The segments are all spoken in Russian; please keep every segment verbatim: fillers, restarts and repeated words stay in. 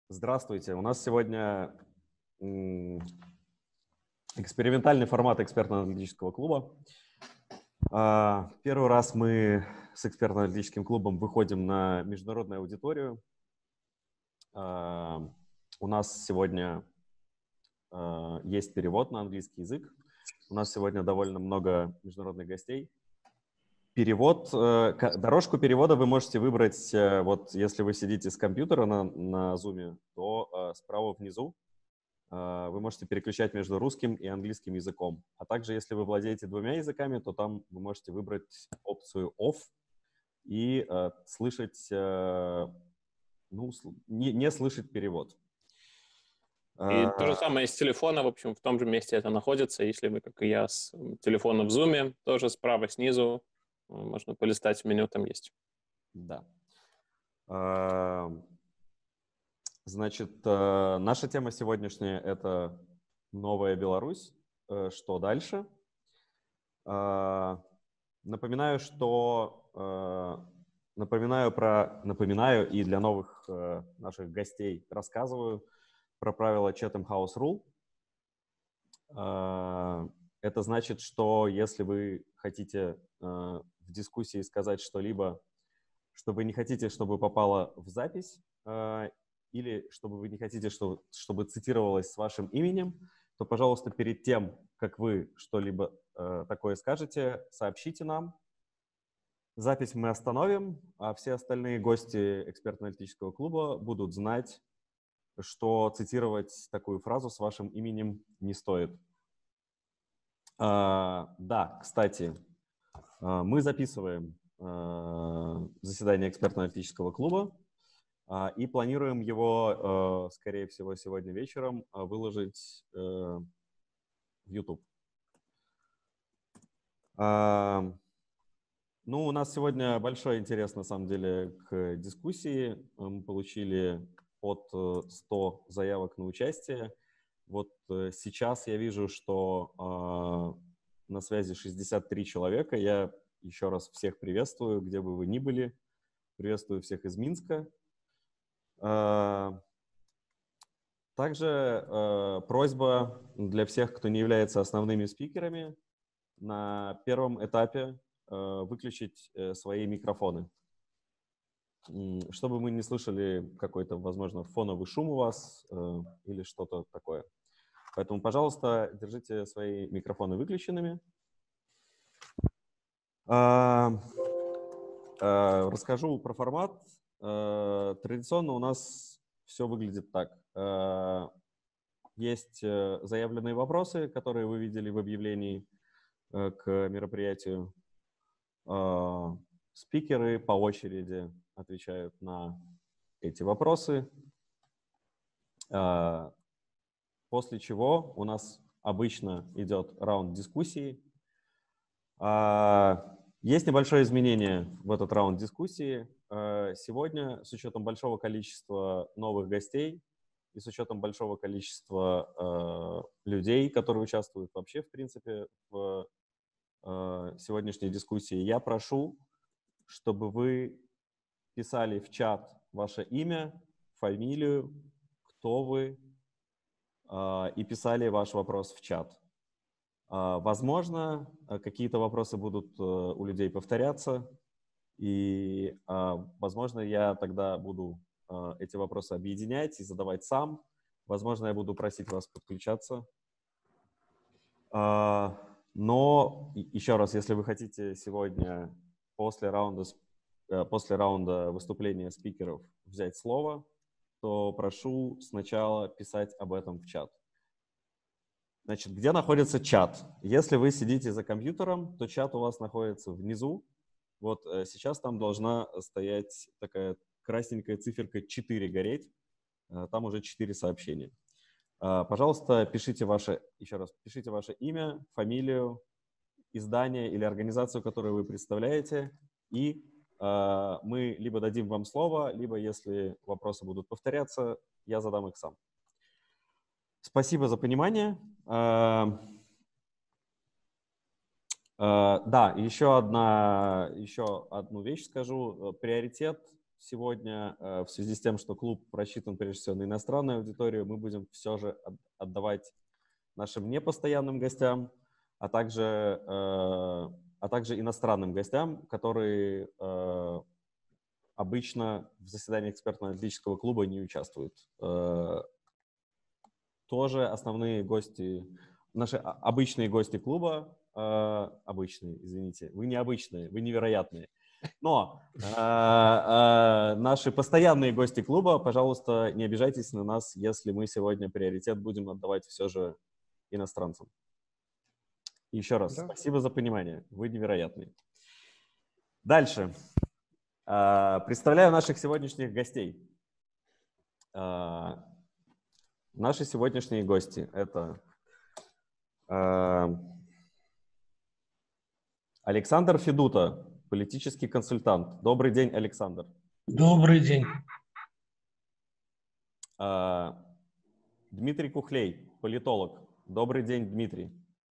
Здравствуйте. У нас сегодня экспериментальный формат экспертно-аналитического клуба. Первый раз мы с экспертно-аналитическим клубом выходим на международную аудиторию. У нас сегодня есть перевод на английский язык. У нас сегодня довольно много международных гостей. Перевод, дорожку перевода вы можете выбрать, вот если вы сидите с компьютера на, на Zoom, то справа внизу вы можете переключать между русским и английским языком. А также, если вы владеете двумя языками, то там вы можете выбрать опцию Off и слышать, ну, не, не слышать перевод. И то же самое с телефона, в общем, в том же месте это находится. Если вы, как и я, с телефона в Zoom, тоже справа снизу можно полистать меню, там есть. Да. Значит, наша тема сегодняшняя — это Новая Беларусь. Что дальше? Напоминаю, что напоминаю про напоминаю и для новых наших гостей рассказываю про правила Chatham House Rule. Это значит, что если вы хотите в дискуссии сказать что-либо, что вы не хотите, чтобы попало в запись, или чтобы вы не хотите, чтобы, чтобы цитировалось с вашим именем, то, пожалуйста, перед тем, как вы что-либо э, такое скажете, сообщите нам. Запись мы остановим, а все остальные гости экспертно-аналитического клуба будут знать, что цитировать такую фразу с вашим именем не стоит. Э, да, кстати, э, мы записываем э, заседание экспертно-аналитического клуба. И планируем его, скорее всего, сегодня вечером выложить в YouTube. Ну, у нас сегодня большой интерес, на самом деле, к дискуссии. Мы получили под сто заявок на участие. Вот сейчас я вижу, что на связи шестьдесят три человека. Я еще раз всех приветствую, где бы вы ни были. Приветствую всех из Минска. Также э, просьба для всех, кто не является основными спикерами, на первом этапе э, выключить э, свои микрофоны, чтобы мы не слышали какой-то, возможно, фоновый шум у вас э, или что-то такое. Поэтому, пожалуйста, держите свои микрофоны выключенными. Э, э, расскажу про формат. Э, традиционно у нас все выглядит так. Есть заявленные вопросы, которые вы видели в объявлении к мероприятию. Спикеры по очереди отвечают на эти вопросы. После чего у нас обычно идет раунд дискуссии. Есть небольшое изменение в этот раунд дискуссии. Сегодня, с учетом большого количества новых гостей, и с учетом большого количества э, людей, которые участвуют вообще, в принципе, в э, сегодняшней дискуссии, я прошу, чтобы вы писали в чат ваше имя, фамилию, кто вы, э, и писали ваш вопрос в чат. Э, возможно, какие-то вопросы будут э, у людей повторяться, и, э, возможно, я тогда буду эти вопросы объединять и задавать сам. Возможно, я буду просить вас подключаться. Но еще раз, если вы хотите сегодня после раунда, после раунда выступления спикеров взять слово, то прошу сначала писать об этом в чат. Значит, где находится чат? Если вы сидите за компьютером, то чат у вас находится внизу. Вот сейчас там должна стоять такая красненькая циферка четыре гореть. Там уже четыре сообщения. Пожалуйста, пишите ваше, еще раз, пишите ваше имя, фамилию, издание или организацию, которую вы представляете, и мы либо дадим вам слово, либо, если вопросы будут повторяться, я задам их сам. Спасибо за понимание. Да, еще одна, еще одну вещь скажу. Приоритет сегодня. В связи с тем, что клуб рассчитан прежде всего на иностранную аудиторию, мы будем все же отдавать нашим непостоянным гостям, а также, а также иностранным гостям, которые обычно в заседаниях экспертно-аналитического клуба не участвуют. Тоже основные гости, наши обычные гости клуба, э, обычные, извините, вы необычные, вы невероятные, но э, э, наши постоянные гости клуба, пожалуйста, не обижайтесь на нас, если мы сегодня приоритет будем отдавать все же иностранцам. Еще раз, да. Спасибо за понимание, вы невероятные. Дальше. Э, представляю наших сегодняшних гостей. Э, Наши сегодняшние гости — это э, Александр Федута, политический консультант. Добрый день, Александр. Добрый день. Э, Дмитрий Кухлей, политолог. Добрый день, Дмитрий.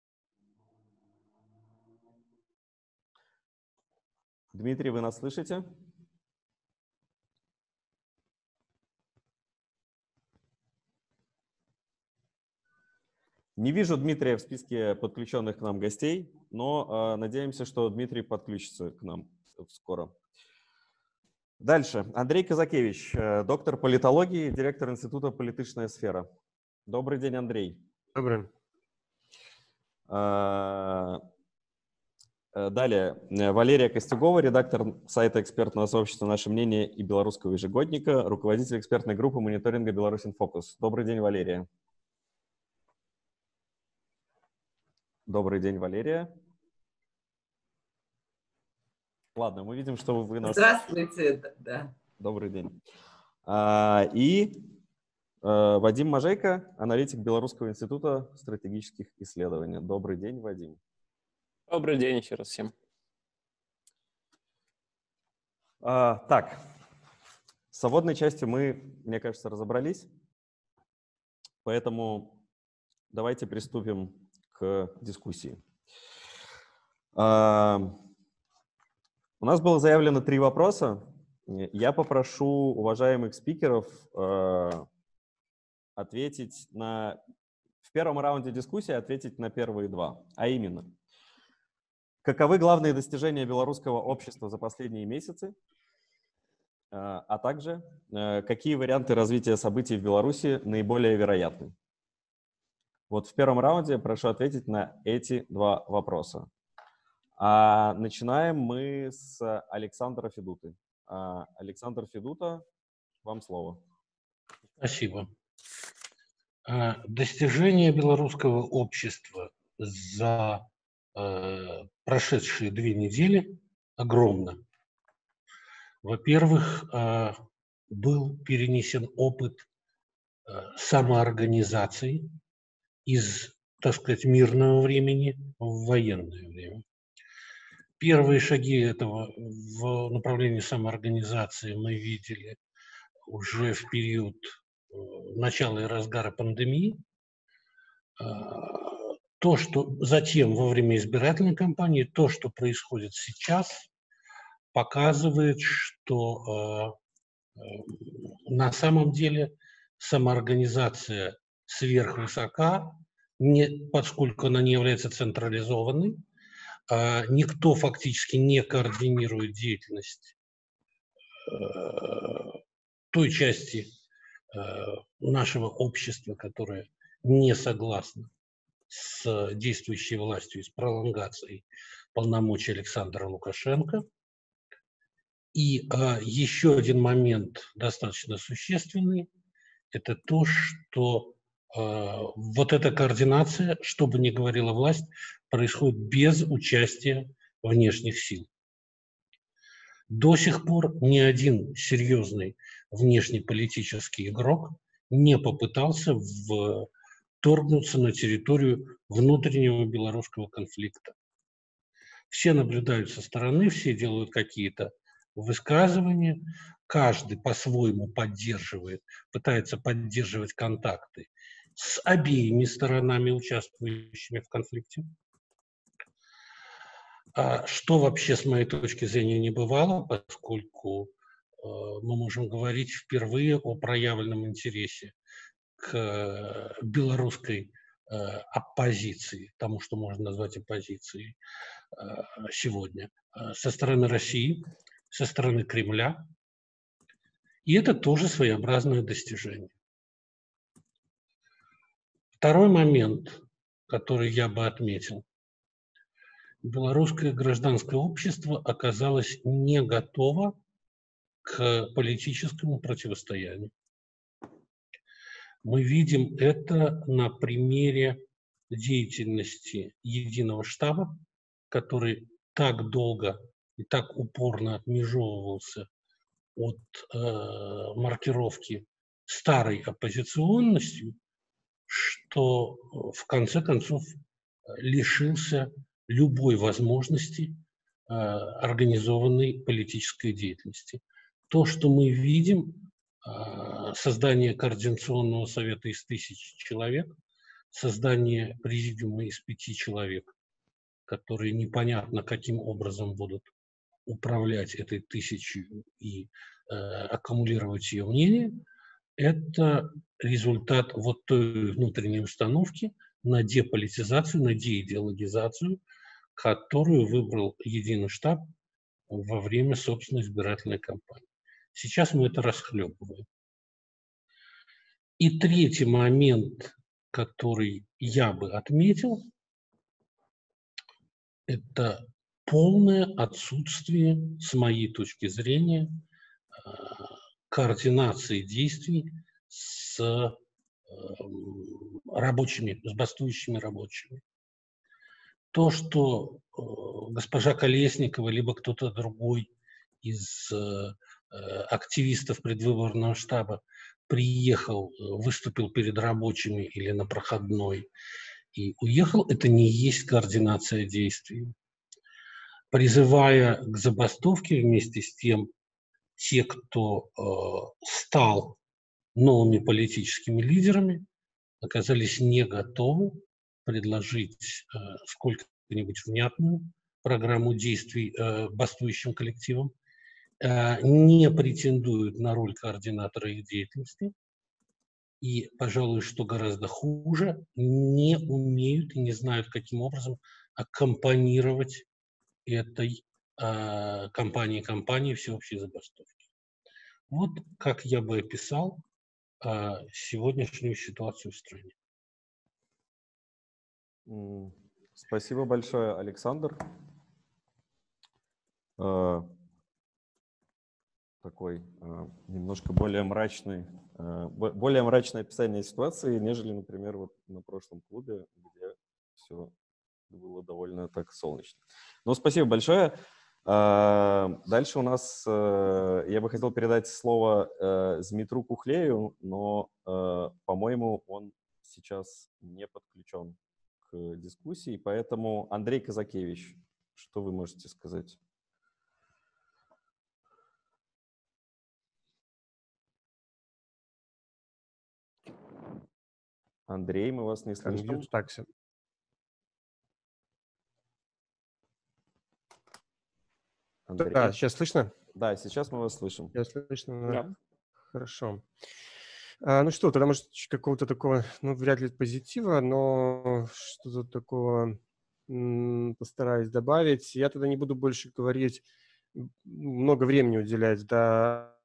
Дмитрий, вы нас слышите? Не вижу Дмитрия в списке подключенных к нам гостей, но э, надеемся, что Дмитрий подключится к нам скоро. Дальше. Андрей Казакевич, э, доктор политологии, директор Института «Политичная сфера». Добрый день, Андрей. Добрый. Э, э, далее. Валерия Костюгова, редактор сайта экспертного сообщества «Наше мнение» и белорусского ежегодника, руководитель экспертной группы мониторинга «Беларусь-Инфокус». Добрый день, Валерия. Добрый день, Валерия. Ладно, мы видим, что вы нас... Здравствуйте, да. Добрый день. А, и а, Вадим Можейко, аналитик Белорусского института стратегических исследований. Добрый день, Вадим. Добрый день еще раз всем. А, так, с сводной частью мы, мне кажется, разобрались, поэтому давайте приступим к дискуссии. Uh, у нас было заявлено три вопроса. Я попрошу уважаемых спикеров uh, ответить на... В первом раунде дискуссии ответить на первые два, а именно, каковы главные достижения белорусского общества за последние месяцы, uh, а также uh, какие варианты развития событий в Беларуси наиболее вероятны. Вот в первом раунде прошу ответить на эти два вопроса. А начинаем мы с Александра Федуты. А, Александр Федута, вам слово. Спасибо. Достижения белорусского общества за э, прошедшие две недели огромно. Во-первых, э, был перенесен опыт э, самоорганизации из, так сказать, мирного времени в военное время. Первые шаги этого в направлении самоорганизации мы видели уже в период начала и разгара пандемии. То, что затем во время избирательной кампании, то, что происходит сейчас, показывает, что на самом деле самоорганизация сверхвысока, не, поскольку она не является централизованной, а никто фактически не координирует деятельность э, той части э, нашего общества, которая не согласна с действующей властью и с пролонгацией полномочий Александра Лукашенко. И э, еще один момент достаточно существенный – это то, что вот эта координация, что бы ни говорила власть, происходит без участия внешних сил. До сих пор ни один серьезный внешнеполитический игрок не попытался вторгнуться на территорию внутреннего белорусского конфликта. Все наблюдают со стороны, все делают какие-то высказывания, каждый по-своему поддерживает, пытается поддерживать контакты с обеими сторонами, участвующими в конфликте. Что вообще, с моей точки зрения, не бывало, поскольку мы можем говорить впервые о проявленном интересе к белорусской оппозиции, тому, что можно назвать оппозицией сегодня, со стороны России, со стороны Кремля. И это тоже своеобразное достижение. Второй момент, который я бы отметил. Белорусское гражданское общество оказалось не готово к политическому противостоянию. Мы видим это на примере деятельности Единого штаба, который так долго и так упорно отмежевывался от э, маркировки старой оппозиционностью, что в конце концов лишился любой возможности э, организованной политической деятельности. То, что мы видим, э, создание координационного совета из тысячи человек, создание президиума из пяти человек, которые непонятно каким образом будут управлять этой тысячей и э, аккумулировать ее мнение, это результат вот той внутренней установки на деполитизацию, на деидеологизацию, которую выбрал Единый штаб во время собственной избирательной кампании. Сейчас мы это расхлебываем. И третий момент, который я бы отметил, это полное отсутствие, с моей точки зрения, координации действий с рабочими, с бастующими рабочими. То, что госпожа Колесникова либо кто-то другой из активистов предвыборного штаба приехал, выступил перед рабочими или на проходной и уехал, это не есть координация действий. Призывая к забастовке вместе с тем, те, кто э, стал новыми политическими лидерами, оказались не готовы предложить э, сколько-нибудь внятную программу действий э, бастующим коллективам, э, не претендуют на роль координатора их деятельности и, пожалуй, что гораздо хуже, не умеют и не знают, каким образом аккомпанировать этой э, кампании, кампании всеобщей забастовки. Вот как я бы описал э, сегодняшнюю ситуацию в стране. Спасибо большое, Александр. Э, такой э, немножко более мрачный, э, более мрачное описание ситуации, нежели, например, вот на прошлом клубе, где все было довольно так солнечно. Ну, спасибо большое. Дальше у нас, я бы хотел передать слово Змитру Кухлею, но, по-моему, он сейчас не подключен к дискуссии, поэтому Андрей Казакевич, что вы можете сказать? Андрей, мы вас не слышим. Такси. Андрей. Да, сейчас слышно? Да, сейчас мы вас слышим. Сейчас слышно? Да. Хорошо. А, ну что, тогда, может, какого-то такого, ну, вряд ли позитива, но что-то такого м, постараюсь добавить. Я тогда не буду больше говорить, много времени уделять, да,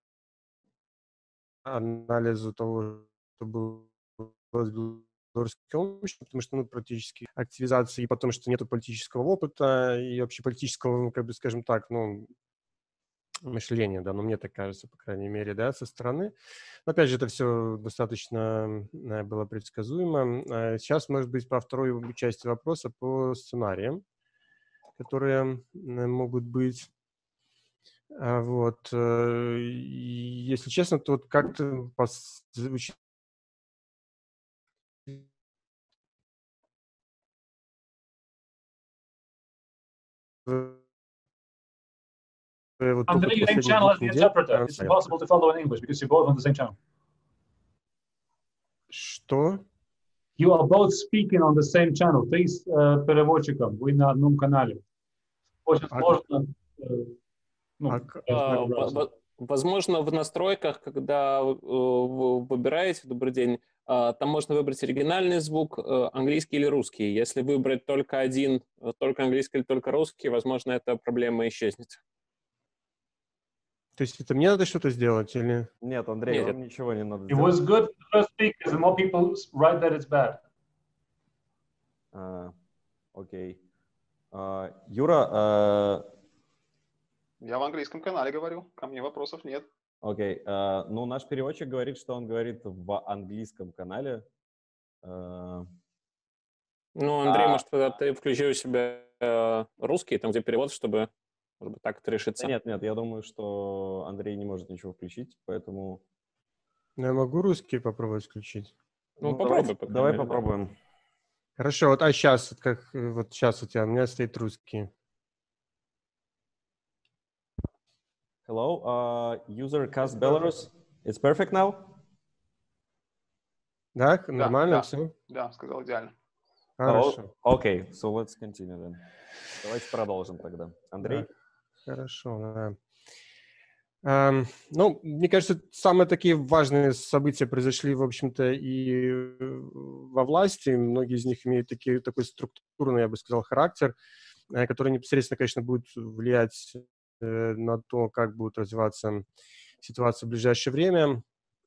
анализу того, что было с белорусской обществом, потому что, ну, практически активизации, и потом, что нету политического опыта и вообще политического, как бы, скажем так, ну, мышления, да, ну, мне так кажется, по крайней мере, да, со стороны. Но, опять же, это все достаточно было предсказуемо. Сейчас, может быть, про вторую часть вопроса по сценариям, которые могут быть. Вот. Если честно, то вот как-то звучит Andrei, you same channel as the interpreter. It's impossible to follow in English because you're both on the same channel. Что? You are both speaking on the same channel. Ты с uh, переводчиком, вы на одном канале. Очень А, сложно. Uh, ну, а, uh, but, but Возможно, в настройках, когда э, вы выбираете «Добрый день», э, там можно выбрать оригинальный звук, э, английский или русский. Если выбрать только один, э, только английский или только русский, возможно, эта проблема исчезнет. То есть это мне надо что-то сделать или... Нет, Андрей, Нет, вам это- ничего не надо It was делать. good for the first speakers, and more people write that it's bad. А, Окей. А, Юра, а, Я в английском канале говорю, ко мне вопросов нет. окей. а, Ну, наш переводчик говорит, что он говорит в английском канале. А, Ну, Андрей, А- может, тогда ты включи у себя э, русский, там, где перевод, чтобы, может быть, так это да решится. Нет, нет, я думаю, что Андрей не может ничего включить, поэтому... Ну, я могу русский попробовать включить. Ну, давай, попробуй, по крайней давай мере, да. попробуем. Хорошо, вот, а сейчас, вот как, э, вот сейчас у тебя, у меня стоит русский. Hello, uh, user Cast Belarus. It's perfect now? Да, нормально, да. все? Да, сказал идеально. Хорошо. Oh, okay, so let's continue then. Давайте продолжим тогда. Андрей? Да, хорошо, да. Ам, ну, мне кажется, самые такие важные события произошли, в общем-то, и э, во власти. Многие из них имеют такие, такой структурный, я бы сказал, характер, э, который непосредственно, конечно, будет влиять э, на то, как будет развиваться ситуация в ближайшее время.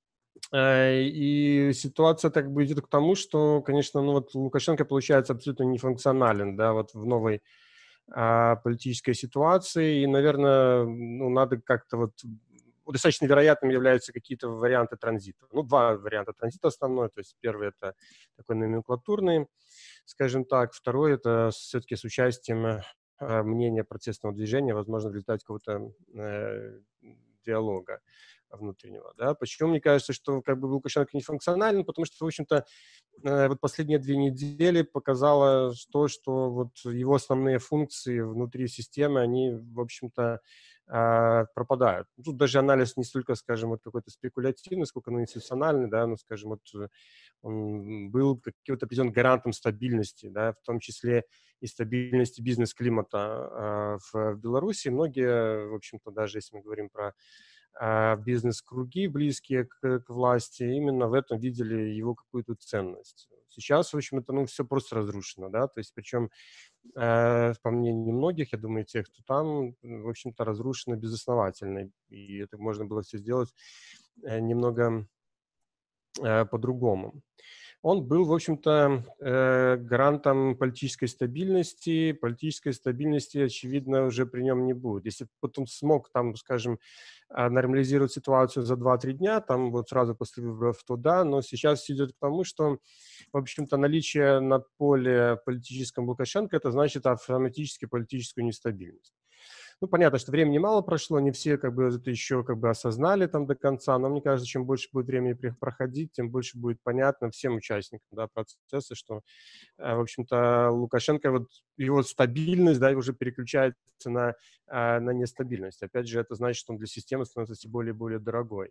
Э, И ситуация так бы идет к тому, что, конечно, ну вот Лукашенко получается абсолютно нефункционален, да, вот в новой а, политической ситуации, и, наверное, ну, надо как-то вот достаточно вероятным являются какие-то варианты транзита. Ну, два варианта транзита основной, то есть первый это такой номенклатурный, скажем так, второй это все-таки с участием э, мнения протестного движения, возможно, в результате какого-то э, диалога внутреннего, да. Почему мне кажется, что как бы Лукашенко не функционален? Потому что, в общем-то, э, вот последние две недели показало то, что вот его основные функции внутри системы, они, в общем-то, э, пропадают. Тут даже анализ не столько, скажем, вот какой-то спекулятивный, сколько ну, институциональный, да, ну, скажем, вот э, он был каким-то определенным гарантом стабильности, да, в том числе и стабильности бизнес-климата э, в, в Беларуси. Многие, в общем-то, даже если мы говорим про а, бизнес-круги, близкие к, к власти, именно в этом видели его какую-то ценность. Сейчас, в общем, это ну, все просто разрушено, да, то есть причем, э, по мнению многих, я думаю, тех, кто там, в общем-то, разрушено безосновательно, и это можно было все сделать э, немного э, по-другому. Он был, в общем-то, э, гарантом политической стабильности. Политической стабильности, очевидно, уже при нем не будет. Если вот он смог, там, скажем, а, нормализировать ситуацию за два-три дня, там вот сразу после выборов, то да, но сейчас все идет к тому, что, в общем-то, наличие на поле политическом Лукашенко, это значит автоматически политическую нестабильность. Ну, понятно, что времени мало прошло, не все как бы это еще как бы осознали там до конца, но мне кажется, чем больше будет времени проходить, тем больше будет понятно всем участникам, да, процесса, что, э, в общем-то, Лукашенко, вот его стабильность, да, уже переключается на, э, на нестабильность. Опять же, это значит, что он для системы становится все более и более дорогой.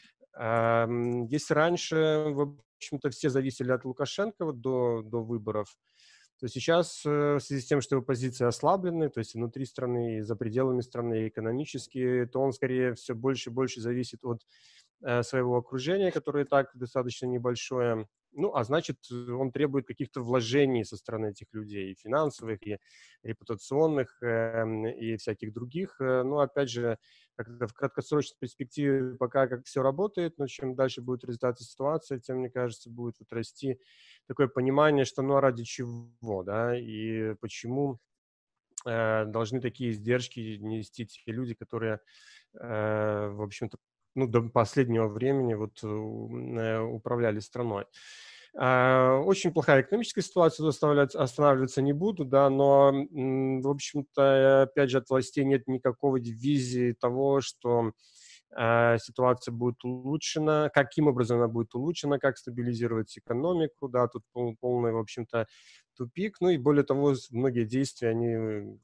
Эм, Если раньше, в общем-то, все зависели от Лукашенко вот до, до выборов, то сейчас э, в связи с тем, что его позиции ослаблены, то есть внутри страны, и за пределами страны, и экономически, то он скорее все больше и больше зависит от э, своего окружения, которое и так достаточно небольшое. Ну, а значит, он требует каких-то вложений со стороны этих людей, и финансовых, и репутационных, э, и всяких других. Э, ну, опять же, как-то в краткосрочной перспективе пока как все работает, но чем дальше будет результаты ситуации, тем, мне кажется, будет вот расти такое понимание, что ну а ради чего, да, и почему э, должны такие издержки нести те люди, которые, э, в общем-то, ну, до последнего времени вот э, управляли страной. А, Очень плохая экономическая ситуация, заставлять останавливаться не буду, да, но, м, в общем-то, опять же, от властей нет никакой визии того, что э, ситуация будет улучшена, каким образом она будет улучшена, как стабилизировать экономику, да, тут пол, полный, в общем-то, тупик, ну и более того, многие действия, они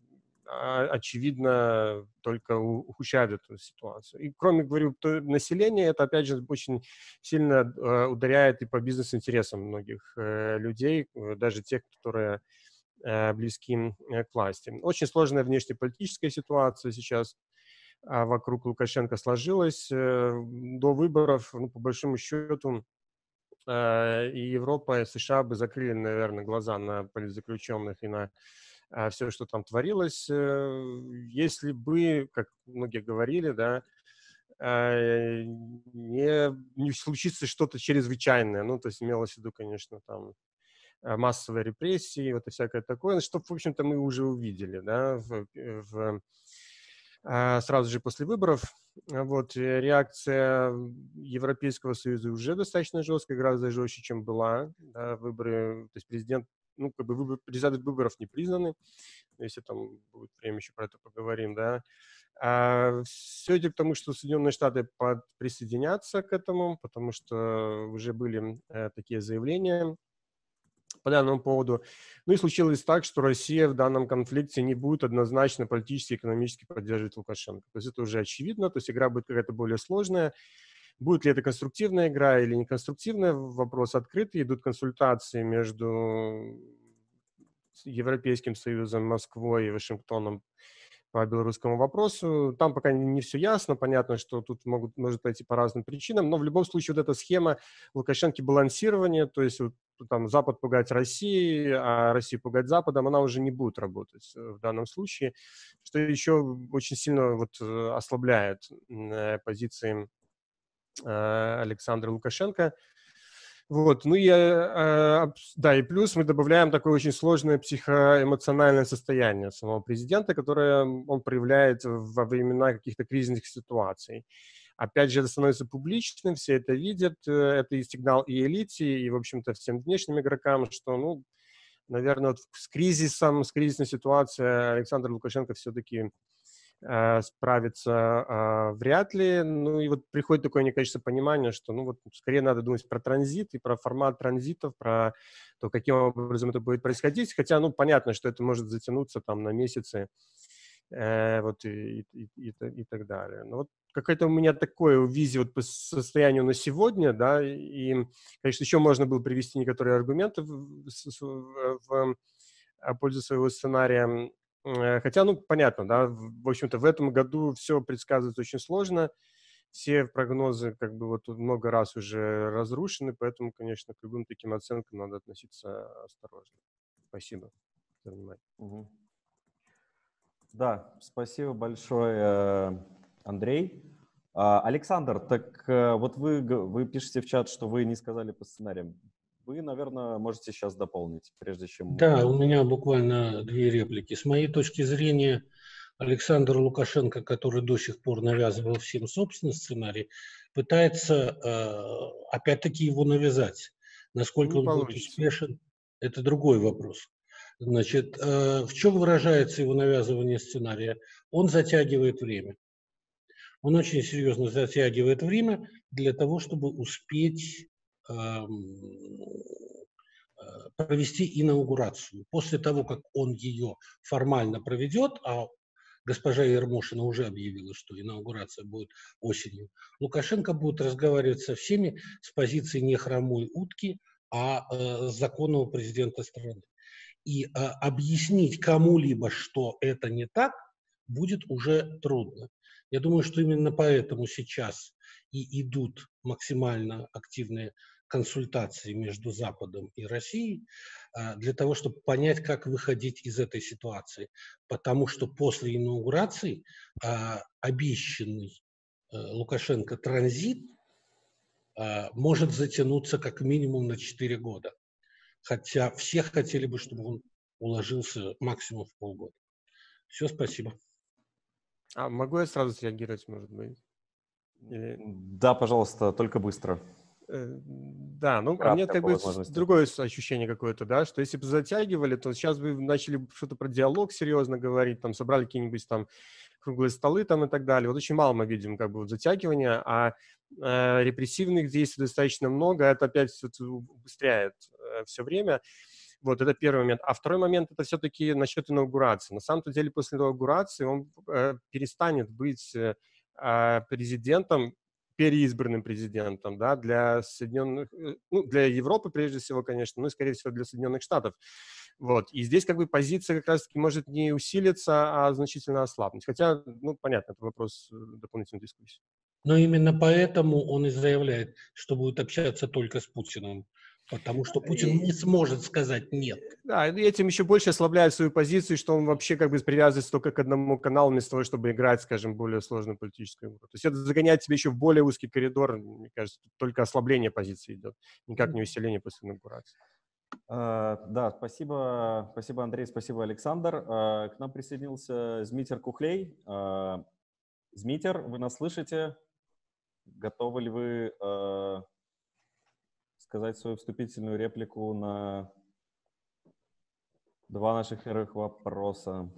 очевидно, только ухудшают эту ситуацию. И кроме, говорю, населения, это, опять же, очень сильно э, ударяет и по бизнес-интересам многих э, людей, даже тех, которые э, близки э, к власти. Очень сложная внешнеполитическая ситуация сейчас. вокруг Лукашенко сложилась. До выборов, ну, по большому счету, и Европа, и США бы закрыли, наверное, глаза на политзаключенных и на все, что там творилось, если бы, как многие говорили, да, не, не случится что-то чрезвычайное. Ну, то есть имелось в виду, конечно, там массовые репрессии, вот и всякое такое, что, в общем-то, мы уже увидели, да, в, в, сразу же после выборов. Вот, реакция Европейского Союза уже достаточно жесткая, гораздо жестче, чем была. Да, выборы, то есть президент, ну, как бы выбор, результаты выборов не признаны, если там будет время, еще про это поговорим, да. А все идет к тому, что Соединенные Штаты присоединятся к этому, потому что уже были э, такие заявления по данному поводу. Ну и случилось так, что Россия в данном конфликте не будет однозначно политически и экономически поддерживать Лукашенко. То есть это уже очевидно, то есть игра будет какая-то более сложная. Будет ли это конструктивная игра или неконструктивная, вопрос открытый. Идут консультации между Европейским Союзом, Москвой и Вашингтоном по белорусскому вопросу. Там пока не, не все ясно, понятно, что тут могут, может пойти по разным причинам, но в любом случае вот эта схема Лукашенко балансирования, то есть вот, там Запад пугать России, а Россию пугать Западом, она уже не будет работать в данном случае, что еще очень сильно вот ослабляет позиции Александра Лукашенко. Вот, ну и, э, да, и плюс мы добавляем такое очень сложное психоэмоциональное состояние самого президента, которое он проявляет во времена каких-то кризисных ситуаций. Опять же, это становится публичным, все это видят, это и сигнал и элите, и, в общем-то, всем внешним игрокам, что, ну, наверное, вот с кризисом, с кризисной ситуацией Александр Лукашенко все-таки э, справится э, вряд ли. Ну и вот приходит такое, мне кажется, понимание, что, ну вот, скорее надо думать про транзит и про формат транзитов, про то, каким образом это будет происходить. Хотя, ну, понятно, что это может затянуться там на месяцы, э, вот и, и, и, и так далее. Но вот какое-то у меня такое визия вот по состоянию на сегодня, да, и, конечно, еще можно было привести некоторые аргументы в, в, в, в пользу своего сценария. Хотя, ну, понятно, да, в общем-то, в этом году все предсказывать очень сложно. Все прогнозы, как бы, вот много раз уже разрушены, поэтому, конечно, к любым таким оценкам надо относиться осторожно. Спасибо за внимание. Угу. Да, спасибо большое, Андрей. Александр, так вот вы, вы пишете в чат, что вы не сказали по сценариям. Вы, наверное, можете сейчас дополнить, прежде чем... Да, у меня буквально две реплики. С моей точки зрения, Александр Лукашенко, который до сих пор навязывал всем собственный сценарий, пытается э, опять-таки его навязать. Насколько Не он получится. будет успешен, это другой вопрос. Значит, э, в чем выражается его навязывание сценария? Он затягивает время. Он очень серьезно затягивает время для того, чтобы успеть э, провести инаугурацию. После того, как он ее формально проведет, а госпожа Ермошина уже объявила, что инаугурация будет осенью, Лукашенко будет разговаривать со всеми с позиции не хромой утки, а э, законного президента страны. И э, объяснить кому-либо, что это не так, будет уже трудно. Я думаю, что именно поэтому сейчас и идут максимально активные консультации между Западом и Россией для того, чтобы понять, как выходить из этой ситуации. Потому что после инаугурации обещанный Лукашенко транзит может затянуться как минимум на четыре года. Хотя все хотели бы, чтобы он уложился максимум в полгода. Все, спасибо. А могу я сразу среагировать, может быть? Или... Да, пожалуйста, только быстро. Да, ну, Кратко, а мне как бы другое ощущение какое-то, да, что если бы затягивали, то сейчас бы начали что-то про диалог серьезно говорить, там, собрали какие-нибудь там круглые столы там и так далее. Вот очень мало мы видим как бы вот затягивания, а э, репрессивных действий достаточно много, это опять все убыстряет э, все время. Вот, это первый момент. А второй момент – это все-таки насчет инаугурации. На самом-то деле после инаугурации он э, перестанет быть э, президентом, переизбранным президентом, да, для Соединенных, ну, для Европы прежде всего, конечно, ну и, скорее всего, для Соединенных Штатов. Вот. И здесь как бы позиция как раз-таки может не усилиться, а значительно ослабнуть. Хотя, ну, понятно, это вопрос дополнительной дискуссии. Но именно поэтому он и заявляет, что будет общаться только с Путиным. Потому что Путин не сможет сказать «нет». Да, и этим еще больше ослабляет свою позицию, что он вообще как бы привязывается только к одному каналу, вместо того, чтобы играть, скажем, более сложную политическую игру. То есть это загоняет тебя еще в более узкий коридор, мне кажется, только ослабление позиции идет, никак не усиление после инаугурации. Uh, да, спасибо, спасибо, Андрей, спасибо, Александр. Uh, к нам присоединился Змитер Кухлей. Uh, Змитер, вы нас слышите? Готовы ли вы uh, сказать свою вступительную реплику на два наших первых вопроса?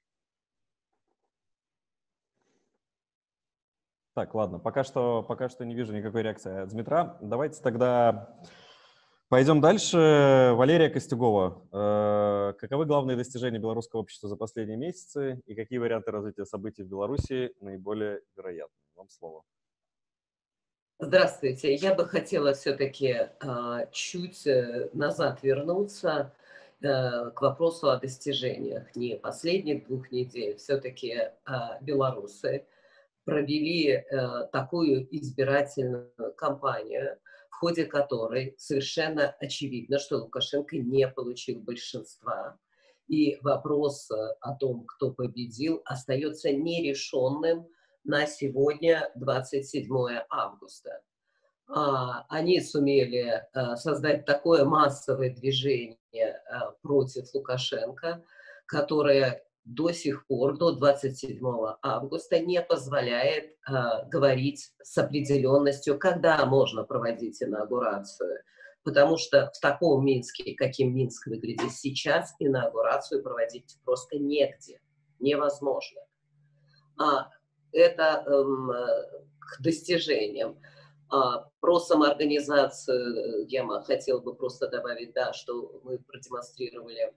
Так, ладно, пока что, пока что не вижу никакой реакции от Дмитра. Давайте тогда пойдем дальше. Валерия Костюгова. Э, каковы главные достижения белорусского общества за последние месяцы и какие варианты развития событий в Беларуси наиболее вероятны? Вам слово. Здравствуйте. Я бы хотела все-таки э, чуть назад вернуться э, к вопросу о достижениях. Не последних двух недель. Все-таки э, белорусы провели э, такую избирательную кампанию, в ходе которой совершенно очевидно, что Лукашенко не получил большинства. И вопрос о том, кто победил, остается нерешенным на сегодня, двадцать седьмое августа. А, они сумели а, создать такое массовое движение а, против Лукашенко, которое до сих пор, до двадцать седьмого августа, не позволяет а, говорить с определенностью, когда можно проводить инаугурацию. Потому что в таком Минске, каким Минск выглядит сейчас, инаугурацию проводить просто негде, невозможно. А, это эм, к достижениям. А, про самоорганизацию я хотела бы просто добавить, да, что мы продемонстрировали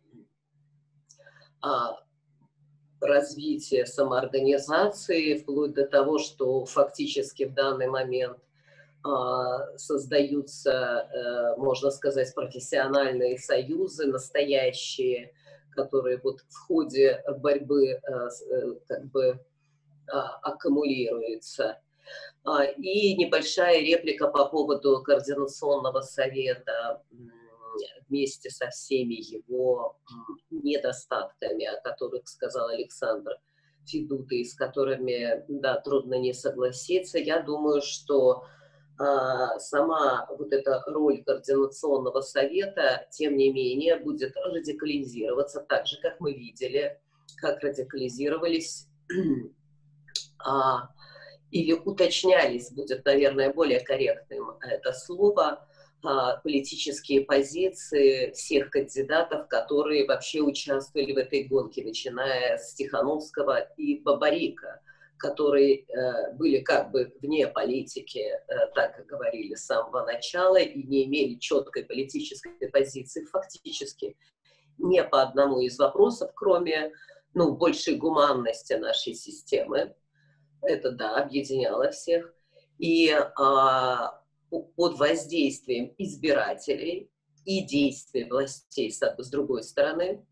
а, развитие самоорганизации, вплоть до того, что фактически в данный момент а, создаются, а, можно сказать, профессиональные союзы, настоящие, которые вот в ходе борьбы а, как бы а, аккумулируются. А, и небольшая реплика по поводу Координационного совета вместе со всеми его недостатками, о которых сказал Александр Федуты, с которыми, да, трудно не согласиться. Я думаю, что а, сама вот эта роль Координационного совета, тем не менее, будет радикализироваться так же, как мы видели, как радикализировались а, или уточнялись, будет, наверное, более корректным это слово, политические позиции всех кандидатов, которые вообще участвовали в этой гонке, начиная с Тихановского и Бабарика, которые э, были как бы вне политики, э, так как говорили с самого начала, и не имели четкой политической позиции фактически не по одному из вопросов, кроме, ну, большей гуманности нашей системы. Это, да, объединяло всех. И а, под воздействием избирателей и действий властей с, с другой стороны,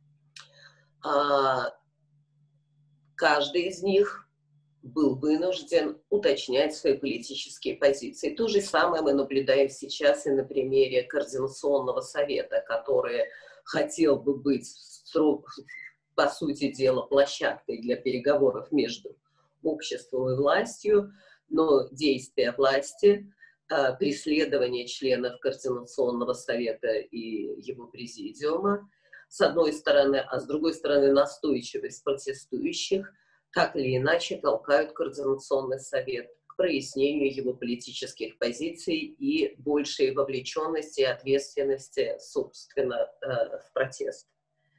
а, каждый из них был вынужден уточнять свои политические позиции. То же самое мы наблюдаем сейчас и на примере Координационного совета, который хотел бы быть, по сути дела, площадкой для переговоров между обществом и властью, но действия власти, преследование членов Координационного совета и его президиума, с одной стороны, а с другой стороны настойчивость протестующих, так или иначе толкают Координационный совет к прояснению его политических позиций и большей вовлеченности и ответственности, собственно, в протест.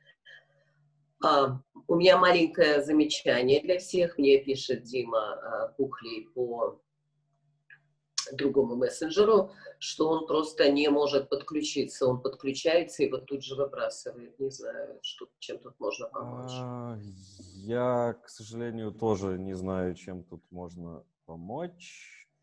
А, у меня маленькое замечание для всех. Мне пишет Дима а, Кухлей по другому мессенджеру, что он просто не может подключиться. Он подключается и вот тут же выбрасывает. Не знаю, что, чем тут можно помочь. А, я, к сожалению, тоже не знаю, чем тут можно помочь.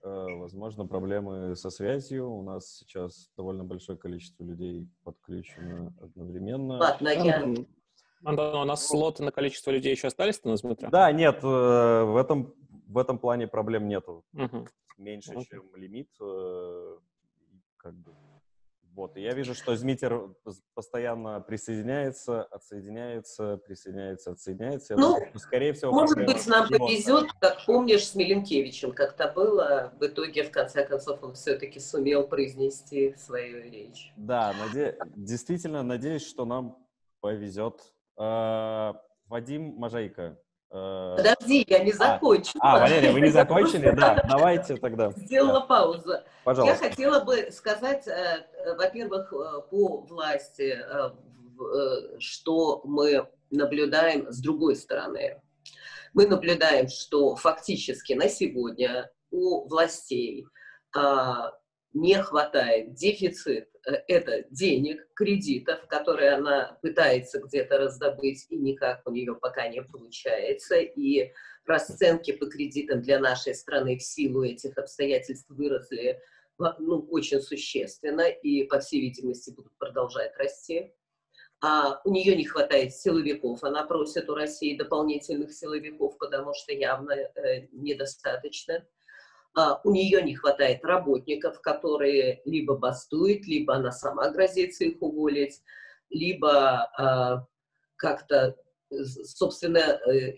возможно, проблемы со связью. У нас сейчас довольно большое количество людей подключено одновременно. Ладно, я... Антон, у нас слоты на количество людей еще остались на смотря? Да, нет, в этом, в этом плане проблем нету. Угу. Меньше, Okay. чем лимит. Как бы. Вот, и я вижу, что Змитер постоянно присоединяется, отсоединяется, присоединяется, отсоединяется. Я Ну, думаю, что, скорее всего, может быть, нам повезет, как помнишь, с Миленкевичем как-то было. В итоге, в конце концов, он все-таки сумел произнести свою речь. Да, наде... действительно, надеюсь, что нам повезет. Э, Вадим Можайко. Э, Подожди, я не закончила. А, а Валерия, вы не закончили? Да, давайте тогда. Сделала да. паузу. Пожалуйста. Я хотела бы сказать, во-первых, по власти, что мы наблюдаем с другой стороны. Мы наблюдаем, что фактически на сегодня у властей не хватает, дефицит – это денег, кредитов, которые она пытается где-то раздобыть, и никак у нее пока не получается. И расценки по кредитам для нашей страны в силу этих обстоятельств выросли ну, очень существенно и, по всей видимости, будут продолжать расти. А у нее не хватает силовиков. Она просит у России дополнительных силовиков, потому что явно э, недостаточно. Uh, у нее не хватает работников, которые либо бастуют, либо она сама грозится их уволить, либо uh, как-то, собственно, uh,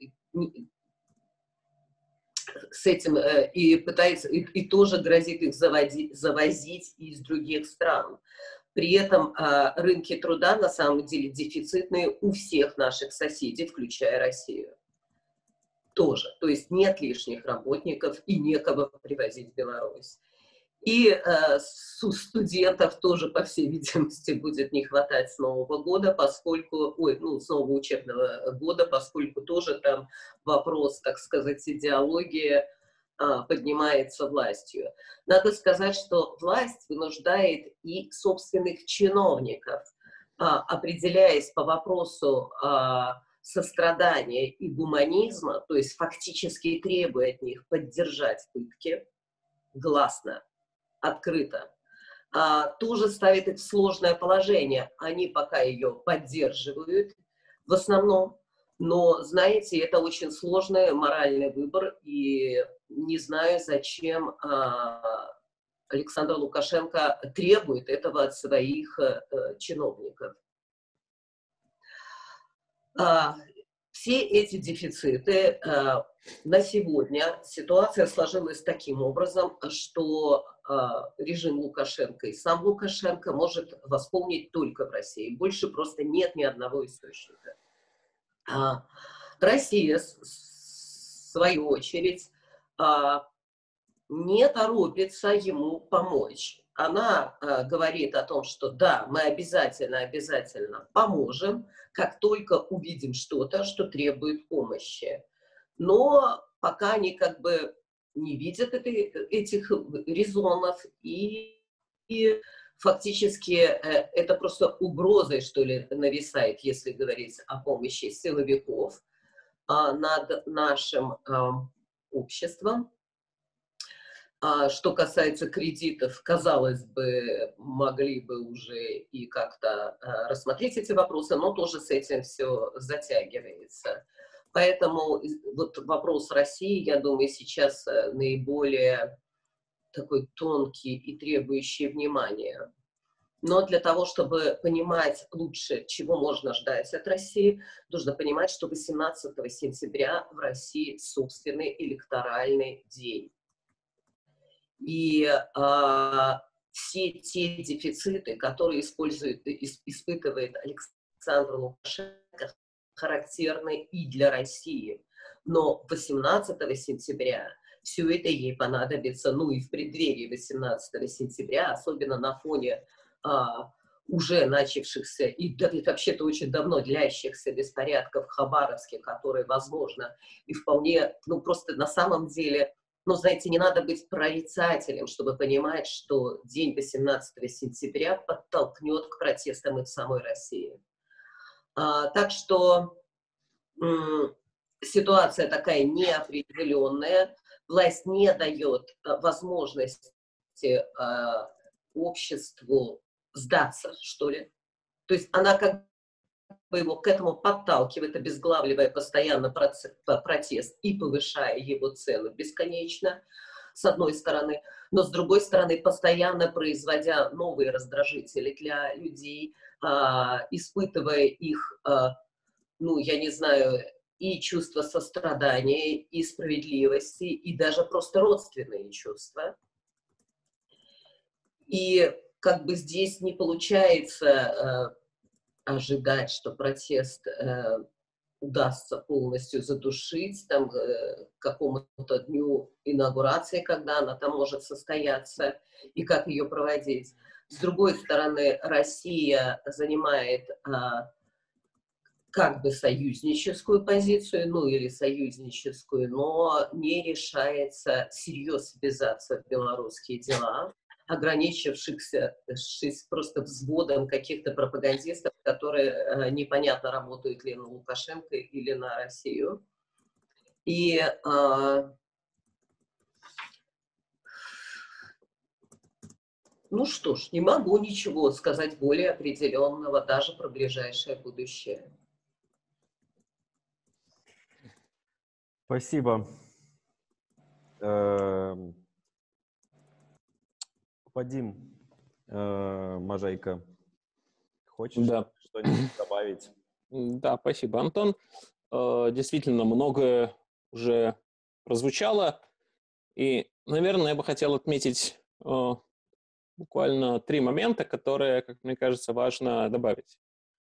с этим uh, и пытается, и, и тоже грозит их заводить, завозить из других стран. При этом uh, рынки труда на самом деле дефицитные у всех наших соседей, включая Россию. Тоже. То есть нет лишних работников и некого привозить в Беларусь. И э, студентов тоже, по всей видимости, будет не хватать с Нового года, поскольку, ой, ну, с нового учебного года, поскольку тоже там вопрос, так сказать, идеологии э, поднимается властью. Надо сказать, что власть вынуждает и собственных чиновников, э, определяясь по вопросу э, сострадания и гуманизма, то есть фактически требуя от них поддержать пытки, гласно, открыто, а, тоже ставит их в сложное положение. Они пока ее поддерживают в основном, но, знаете, это очень сложный моральный выбор, и не знаю, зачем а, Александр Лукашенко требует этого от своих а, чиновников. А, все эти дефициты а, на сегодня ситуация сложилась таким образом, что а, режим Лукашенко и сам Лукашенко может восполнить только в России. Больше просто нет ни одного источника. А, Россия, в свою очередь, а, не торопится ему помочь. Она э, говорит о том, что да, мы обязательно, обязательно поможем, как только увидим что-то, что требует помощи. Но пока они как бы не видят этой, этих резонов, и, и фактически э, это просто угрозой, что ли, нависает, если говорить о помощи силовиков э, над нашим э, обществом. А что касается кредитов, казалось бы, могли бы уже и как-то а, рассмотреть эти вопросы, но тоже с этим все затягивается. Поэтому вот вопрос России, я думаю, сейчас наиболее такой тонкий и требующий внимания. Но для того, чтобы понимать лучше, чего можно ждать от России, нужно понимать, что восемнадцатого сентября в России собственный электоральный день. И а, все те дефициты, которые использует, испытывает Александр Лукашенко, характерны и для России. Но восемнадцатого сентября все это ей понадобится, ну и в преддверии восемнадцатого сентября, особенно на фоне а, уже начавшихся и вообще-то очень давно длящихся беспорядков в Хабаровске, которые, возможно, и вполне, ну просто на самом деле... Но, знаете, не надо быть прорицателем, чтобы понимать, что день восемнадцатого сентября подтолкнет к протестам и в самой России. А, так что м- ситуация такая неопределенная, власть не дает возможности обществу сдаться, что ли. То есть она как бы его к этому подталкивает, обезглавливая постоянно протест и повышая его цену бесконечно, с одной стороны, но с другой стороны, постоянно производя новые раздражители для людей, испытывая их, ну, я не знаю, и чувство сострадания, и справедливости, и даже просто родственные чувства. И как бы здесь не получается э, ожидать, что протест э, удастся полностью задушить там, э, к какому-то дню инаугурации, когда она там может состояться, и как ее проводить. С другой стороны, Россия занимает э, как бы союзническую позицию, ну или союзническую, но не решается всерьез ввязаться в белорусские дела, ограничившись просто взводом каких-то пропагандистов, которые э, непонятно, работают ли на Лукашенко или на Россию. И э, ну что ж, не могу ничего сказать более определенного даже про ближайшее будущее. Спасибо. Вадим Можайко, хочешь да. что-нибудь добавить? Да, спасибо, Антон. Действительно, многое уже прозвучало. И, наверное, я бы хотел отметить буквально три момента, которые, как мне кажется, важно добавить.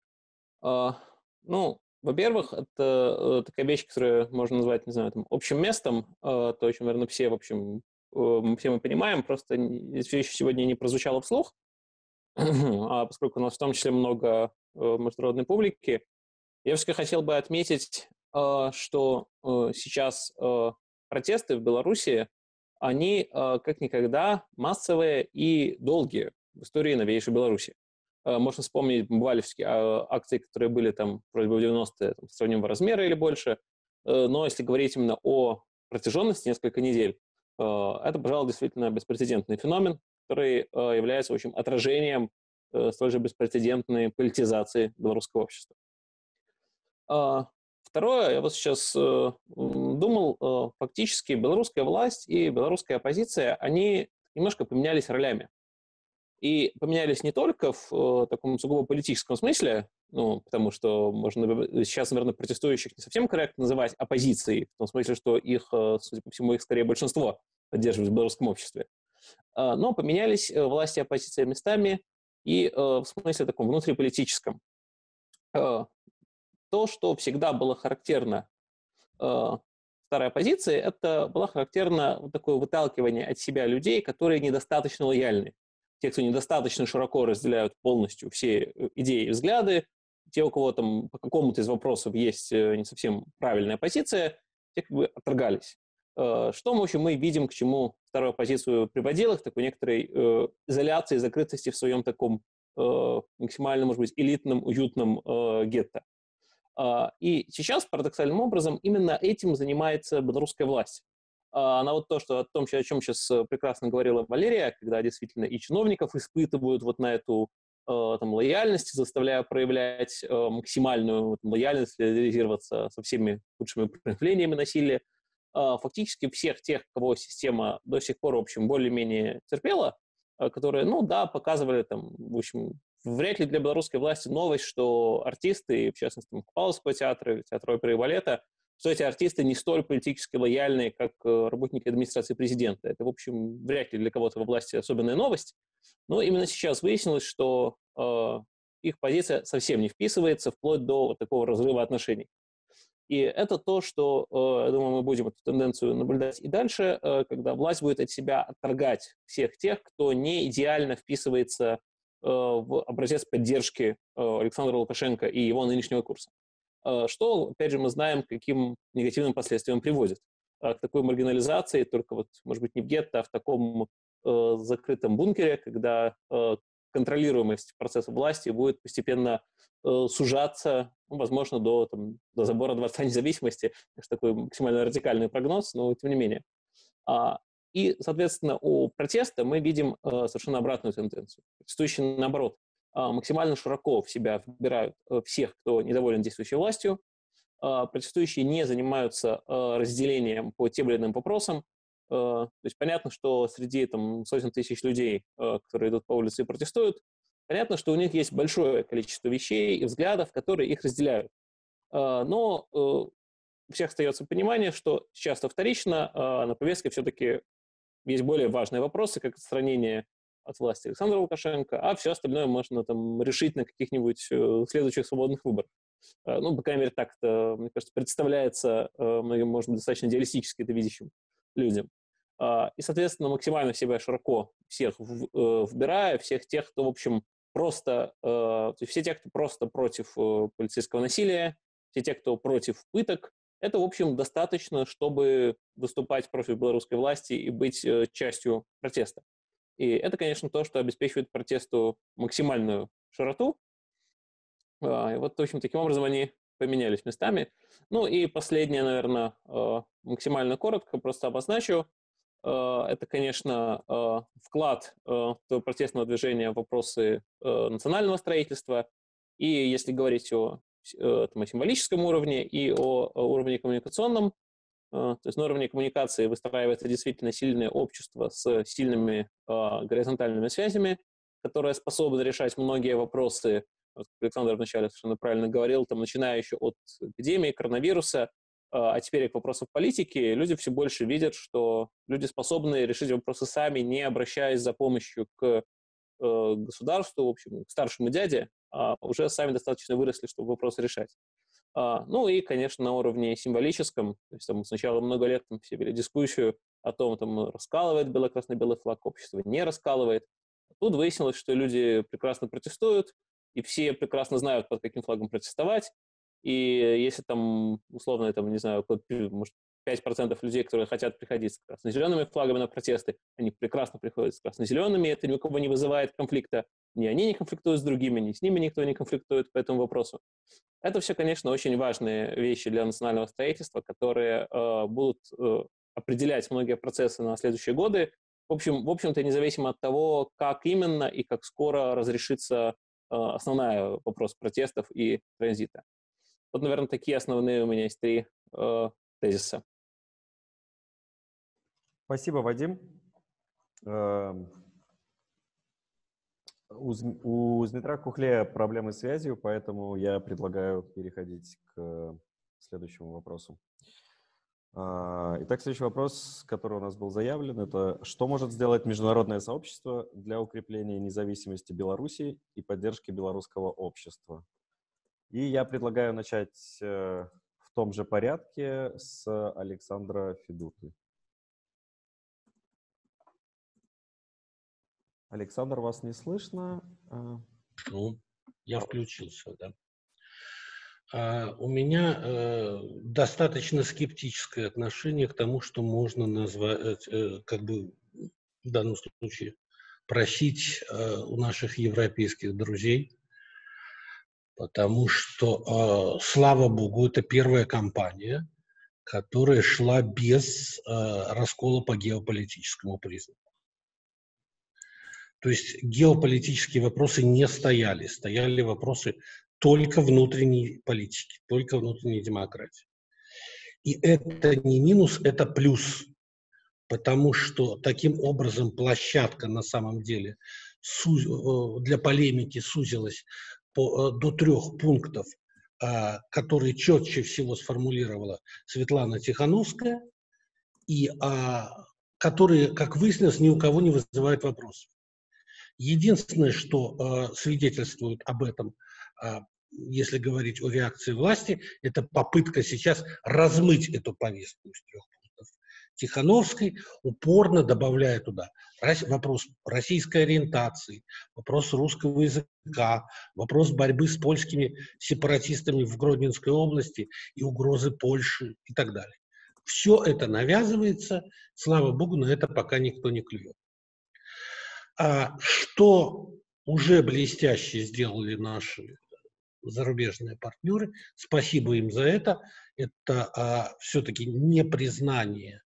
Ну, во-первых, это такая вещь, которую можно назвать, не знаю, там, общим местом, то, о чем, наверное, все, в общем, все мы понимаем, просто все еще сегодня не прозвучало вслух, а поскольку у нас в том числе много международной публики, я все-таки хотел бы отметить, что сейчас протесты в Беларуси, они как никогда массовые и долгие в истории новейшей Беларуси. Можно вспомнить, бывали все акции, которые были там вроде бы в девяностые, там, сравнимого размера или больше, но если говорить именно о протяженности несколько недель, это, пожалуй, действительно беспрецедентный феномен, который является, в общем, отражением столь же беспрецедентной политизации белорусского общества. Второе, я вот сейчас думал, фактически белорусская власть и белорусская оппозиция, они немножко поменялись ролями. И поменялись не только в э, таком сугубо политическом смысле, ну, потому что можно сейчас, наверное, протестующих не совсем корректно называть оппозицией, в том смысле, что их, э, судя по всему, их скорее большинство поддерживает в белорусском обществе. Э, но поменялись э, власти и оппозиция местами и э, в смысле таком внутриполитическом. Э, то, что всегда было характерно э, старой оппозиции, это было характерно вот такое выталкивание от себя людей, которые недостаточно лояльны. Те, кто недостаточно широко разделяют полностью все идеи и взгляды, те, у кого там по какому-то из вопросов есть не совсем правильная позиция, те как бы отторгались. Что, в общем, мы видим, к чему вторую оппозицию приводило, к такой некоторой э, изоляции, закрытости в своем таком э, максимально, может быть, элитном, уютном э, гетто. Э, и сейчас, парадоксальным образом, именно этим занимается белорусская власть. Она вот то, что о том, о чем сейчас прекрасно говорила Валерия, когда действительно и чиновников испытывают вот на эту э, там, лояльность, заставляя проявлять э, максимальную вот, лояльность, реализироваться со всеми худшими проявлениями насилия. Э, фактически всех тех, кого система до сих пор, в общем, более-менее терпела, э, которые, ну да, показывали там, в общем, вряд ли для белорусской власти новость, что артисты, в частности, Павловского театра, театра оперы и балета, что эти артисты не столь политически лояльные, как работники администрации президента. Это, в общем, вряд ли для кого-то во власти особенная новость. Но именно сейчас выяснилось, что э, их позиция совсем не вписывается, вплоть до вот такого разрыва отношений. И это то, что, э, я думаю, мы будем эту тенденцию наблюдать и дальше, э, когда власть будет от себя отторгать всех тех, кто не идеально вписывается э, в образец поддержки э, Александра Лукашенко и его нынешнего курса. Что, опять же, мы знаем, к каким негативным последствиям приводит. К такой маргинализации, только вот, может быть, не в гетто, а в таком э, закрытом бункере, когда э, контролируемость процесса власти будет постепенно э, сужаться, ну, возможно, до, там, до забора Дворца независимости. Это такой максимально радикальный прогноз, но тем не менее. И, соответственно, у протеста мы видим совершенно обратную тенденцию. Протестующие, наоборот, максимально широко в себя вбирают всех, кто недоволен действующей властью. Протестующие не занимаются разделением по тем или иным вопросам. То есть понятно, что среди там, сотен тысяч людей, которые идут по улице и протестуют, понятно, что у них есть большое количество вещей и взглядов, которые их разделяют. Но у всех остается понимание, что сейчас вторично на повестке все-таки есть более важные вопросы, как отстранение от власти Александра Лукашенко, а все остальное можно там решить на каких-нибудь следующих свободных выборах. Ну, по крайней мере, так это, мне кажется, представляется многим, может быть, достаточно идеалистически это видящим людям. И, соответственно, максимально себя широко всех вбирая, всех тех, кто, в общем, просто, то есть все те, кто просто против полицейского насилия, все те, кто против пыток, это, в общем, достаточно, чтобы выступать против белорусской власти и быть частью протеста. И это, конечно, то, что обеспечивает протесту максимальную широту. И вот, в общем, таким образом они поменялись местами. Ну и последнее, наверное, максимально коротко, просто обозначу. Это, конечно, вклад протестного движения в вопросы национального строительства. И если говорить о, там, о символическом уровне и о уровне коммуникационном, то есть на уровне коммуникации выстраивается действительно сильное общество с сильными горизонтальными связями, которое способно решать многие вопросы. Вот Александр вначале совершенно правильно говорил, там, начиная еще от эпидемии, коронавируса, а теперь к вопросам политики, люди все больше видят, что люди способны решить вопросы сами, не обращаясь за помощью к э, государству, в общем, к старшему дяде, а уже сами достаточно выросли, чтобы вопросы решать. А, ну и, конечно, на уровне символическом, то есть там сначала много лет там, все вели дискуссию о том, там, раскалывает бело-красно-белый флаг, общество не раскалывает. Тут выяснилось, что люди прекрасно протестуют, и все прекрасно знают, под каким флагом протестовать. И если там, условно, там, не знаю, может, пять процентов людей, которые хотят приходить с красно-зелеными флагами на протесты, они прекрасно приходят с красно-зелеными, это ни у кого не вызывает конфликта. Ни они не конфликтуют с другими, ни с ними никто не конфликтует по этому вопросу. Это все, конечно, очень важные вещи для национального строительства, которые э, будут э, определять многие процессы на следующие годы. В общем, в общем-то, независимо от того, как именно и как скоро разрешится э, основной вопрос протестов и транзита. Вот, наверное, такие основные у меня есть три э, тезиса. Спасибо, Вадим. У, у Дмитра Кухлея проблемы с связью, поэтому я предлагаю переходить к следующему вопросу. Итак, следующий вопрос, который у нас был заявлен, это что может сделать международное сообщество для укрепления независимости Беларуси и поддержки белорусского общества? И я предлагаю начать в том же порядке с Александра Федуты. Александр, вас не слышно? Ну, я включился, да. А, у меня э, достаточно скептическое отношение к тому, что можно назвать, э, как бы в данном случае, просить э, у наших европейских друзей, потому что, э, слава богу, это первая кампания, которая шла без э, раскола по геополитическому признаку. То есть геополитические вопросы не стояли, стояли вопросы только внутренней политики, только внутренней демократии. И это не минус, это плюс, потому что таким образом площадка на самом деле для полемики сузилась по, до трех пунктов, которые четче всего сформулировала Светлана Тихановская, и которые, как выяснилось, ни у кого не вызывают вопросов. Единственное, что э, свидетельствует об этом, э, если говорить о реакции власти, это попытка сейчас размыть эту повестку из трех пунктов. Тихановской упорно добавляя туда вопрос российской ориентации, вопрос русского языка, вопрос борьбы с польскими сепаратистами в Гродненской области и угрозы Польши и так далее. Все это навязывается, слава богу, на это пока никто не клюет. А что уже блестяще сделали наши зарубежные партнеры, спасибо им за это, это а, все-таки не признание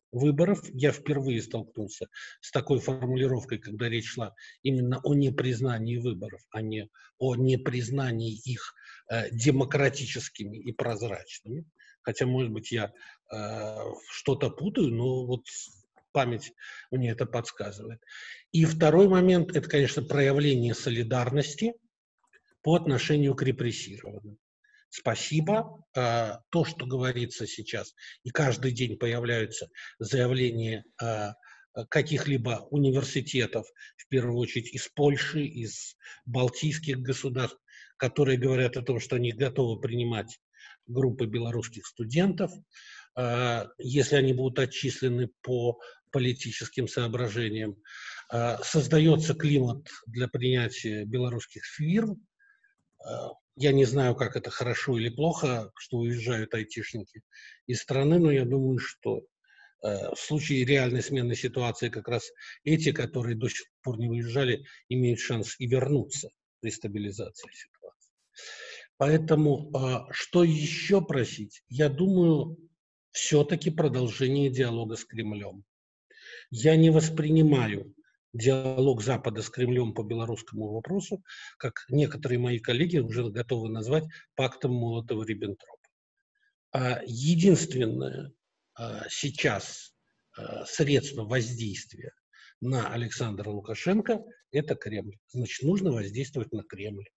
выборов. Я впервые столкнулся с такой формулировкой, когда речь шла именно о непризнании выборов, а не о непризнании их э, демократическими и прозрачными. Хотя, может быть, я э, что-то путаю, но вот память мне это подсказывает. И второй момент – это, конечно, проявление солидарности по отношению к репрессированным. Спасибо. То, что говорится сейчас, и каждый день появляются заявления каких-либо университетов, в первую очередь из Польши, из балтийских государств, которые говорят о том, что они готовы принимать группы белорусских студентов, если они будут отчислены по политическим соображениям. Создается климат для принятия белорусских фирм. Я не знаю, как это хорошо или плохо, что уезжают айтишники из страны, но я думаю, что э, в случае реальной смены ситуации как раз эти, которые до сих пор не уезжали, имеют шанс и вернуться при стабилизации ситуации. Поэтому э, что еще просить? Я думаю, все-таки продолжение диалога с Кремлем. Я не воспринимаю диалог Запада с Кремлем по белорусскому вопросу, как некоторые мои коллеги уже готовы назвать пактом Молотова-Риббентропа. Единственное сейчас средство воздействия на Александра Лукашенко – это Кремль. Значит, нужно воздействовать на Кремль.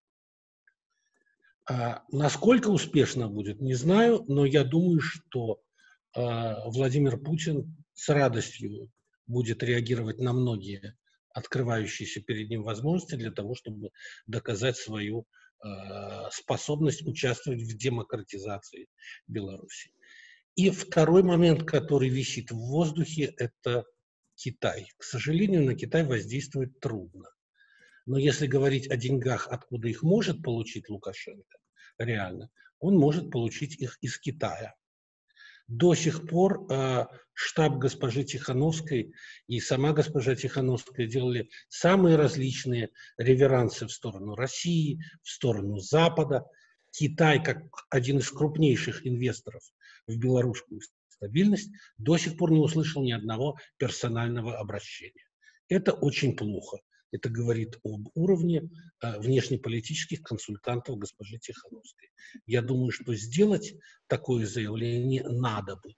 Насколько успешно будет, не знаю, но я думаю, что Владимир Путин с радостью будет реагировать на многие открывающиеся перед ним возможности для того, чтобы доказать свою э, способность участвовать в демократизации Беларуси. И второй момент, который висит в воздухе, это Китай. К сожалению, на Китай воздействовать трудно. Но если говорить о деньгах, откуда их может получить Лукашенко, реально, он может получить их из Китая. До сих пор э, штаб госпожи Тихановской и сама госпожа Тихановская делали самые различные реверансы в сторону России, в сторону Запада. Китай, как один из крупнейших инвесторов в белорусскую стабильность, до сих пор не услышал ни одного персонального обращения. Это очень плохо. Это говорит об уровне э, внешнеполитических консультантов госпожи Тихановской. Я думаю, что сделать такое заявление надо бы.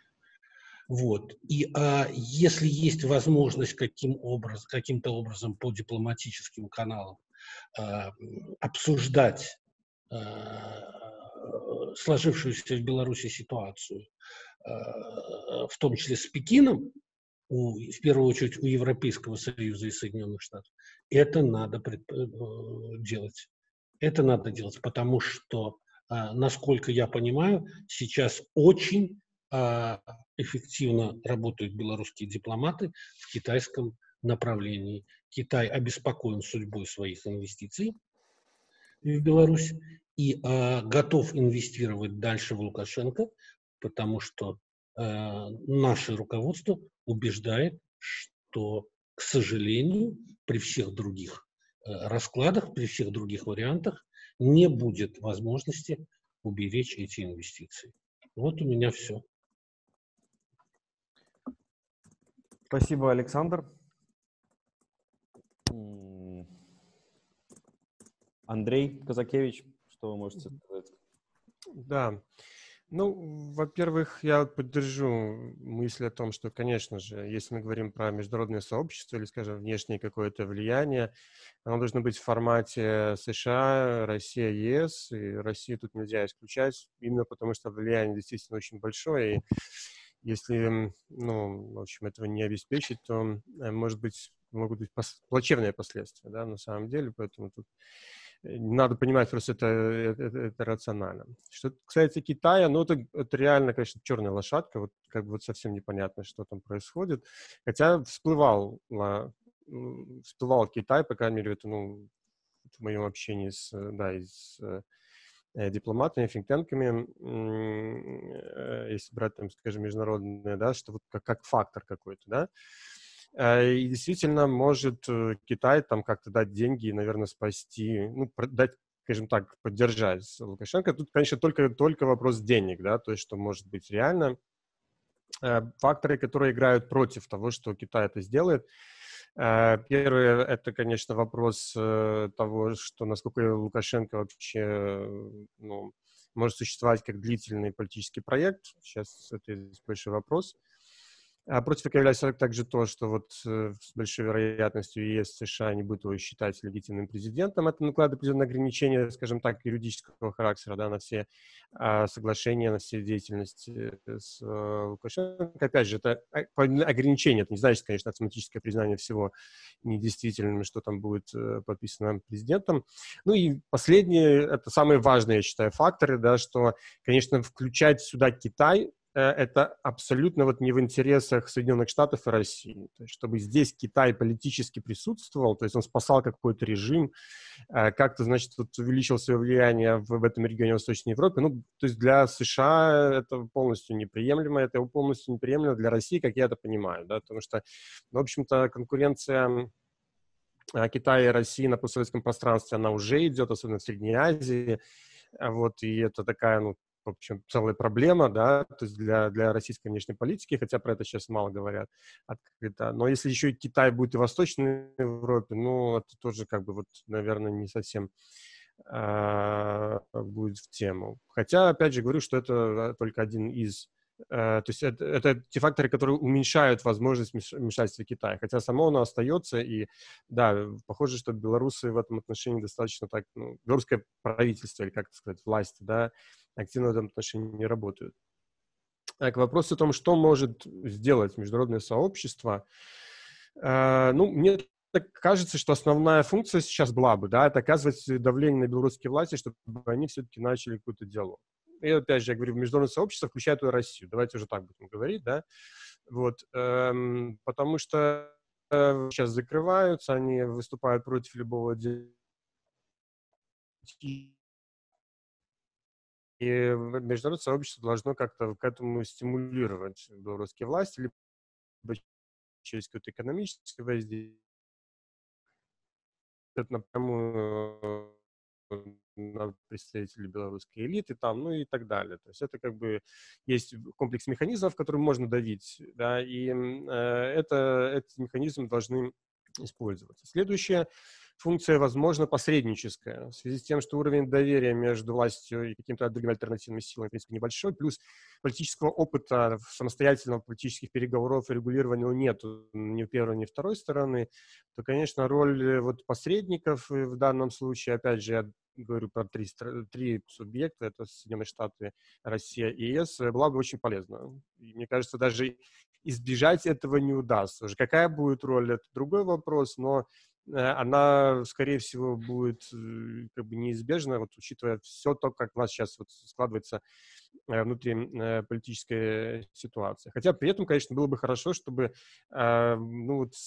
Вот. И э, если есть возможность каким образ, каким-то образом по дипломатическим каналам э, обсуждать э, сложившуюся в Беларуси ситуацию, э, в том числе с Пекином, У, в первую очередь у Европейского Союза и Соединенных Штатов, это надо пред, делать. Это надо делать, потому что, насколько я понимаю, сейчас очень эффективно работают белорусские дипломаты в китайском направлении. Китай обеспокоен судьбой своих инвестиций в Беларусь и готов инвестировать дальше в Лукашенко, потому что наше руководство убеждает, что, к сожалению, при всех других раскладах, при всех других вариантах не будет возможности уберечь эти инвестиции. Вот у меня все. Спасибо, Александр. Андрей Казакевич, что вы можете сказать? Да. Ну, во-первых, я поддержу мысль о том, что, конечно же, если мы говорим про международное сообщество или, скажем, внешнее какое-то влияние, оно должно быть в формате США, Россия, ЕС, и Россию тут нельзя исключать, именно потому что влияние действительно очень большое, и если, ну, в общем, этого не обеспечить, то, может быть, могут быть пос- плачевные последствия, да, на самом деле, поэтому тут надо понимать, просто это, это, это рационально. Что касается Китая, ну, это, это реально, конечно, черная лошадка, вот как бы вот совсем непонятно, что там происходит. Хотя всплывал, всплывал Китай, по крайней мере, это, ну, в моем общении с, да, и с э, дипломатами, финтенками, э, если брать, там, скажем, международные, да, что вот как, как фактор какой-то, да. И действительно может Китай там как-то дать деньги и, наверное, спасти, ну, дать, скажем так, поддержать Лукашенко. Тут, конечно, только, только вопрос денег, да, то есть, что может быть реально. факторы, которые играют против того, что Китай это сделает. Первое, это, конечно, вопрос того, что насколько Лукашенко вообще ну, может существовать как длительный политический проект. Сейчас это большой вопрос. А против этого является также то, что вот э, с большой вероятностью ЕС, США не будут его считать легитимным президентом. Это накладывает определенные ограничения, скажем так, юридического характера, да, на все э, соглашения, на все деятельности с э, Лукашенко. Опять же, это ограничение, это не значит, конечно, автоматическое признание всего недействительным, что там будет э, подписано президентом. Ну и последнее, это самые важные, я считаю, факторы, да, что, конечно, включать сюда Китай, это абсолютно вот не в интересах Соединенных Штатов и России. То есть, чтобы здесь Китай политически присутствовал, то есть он спасал какой-то режим, как-то, значит, вот увеличил свое влияние в, в этом регионе Восточной Европы. Ну, то есть для США это полностью неприемлемо, это полностью неприемлемо для России, как я это понимаю, да, потому что, ну, в общем-то, конкуренция Китая и России на постсоветском пространстве, она уже идет, особенно в Средней Азии, вот, и это такая, ну, в общем, целая проблема, да, то есть для, для российской внешней политики, хотя про это сейчас мало говорят открыто. Но если еще и Китай будет и в Восточной Европе, ну, это тоже, как бы, вот, наверное, не совсем э, будет в тему. Хотя, опять же, говорю, что это только один из... Э, то есть это, это те факторы, которые уменьшают возможность вмешательства Китая. Хотя само оно остается, и, да, похоже, что белорусы в этом отношении достаточно так, ну, белорусское правительство, или, как сказать, власти, да, активно в этом отношении не работают. А к вопросу о том, что может сделать международное сообщество, э, ну, мне так кажется, что основная функция сейчас была бы, да, это оказывать давление на белорусские власти, чтобы они все-таки начали какой-то диалог. И опять же, я говорю, международное сообщество включает и Россию. Давайте уже так будем говорить, да. Вот, эм, потому что э, сейчас закрываются, они выступают против любого диалога. И международное сообщество должно как-то к этому стимулировать белорусские власти, либо через какое-то экономическое воздействие, напрямую на представителей белорусской элиты, там, ну и так далее. То есть это как бы есть комплекс механизмов, которые можно давить, да, и э, это, эти механизмы должны использоваться. Следующее. Функция, возможно, посредническая. В связи с тем, что уровень доверия между властью и какими-то другими альтернативными силами, в принципе, небольшой, плюс политического опыта самостоятельного политических переговоров и регулирования нет ни у первой, ни у второй стороны, то, конечно, роль вот посредников в данном случае, опять же, я говорю про три, три субъекта, это Соединенные Штаты, Россия и ЕС, была бы очень полезна. И мне кажется, даже избежать этого не удастся. Уже какая будет роль, это другой вопрос, но она, скорее всего, будет как бы неизбежна, вот, учитывая все то, как у нас сейчас вот складывается внутри политическая ситуация. Хотя при этом, конечно, было бы хорошо, чтобы ну, вот,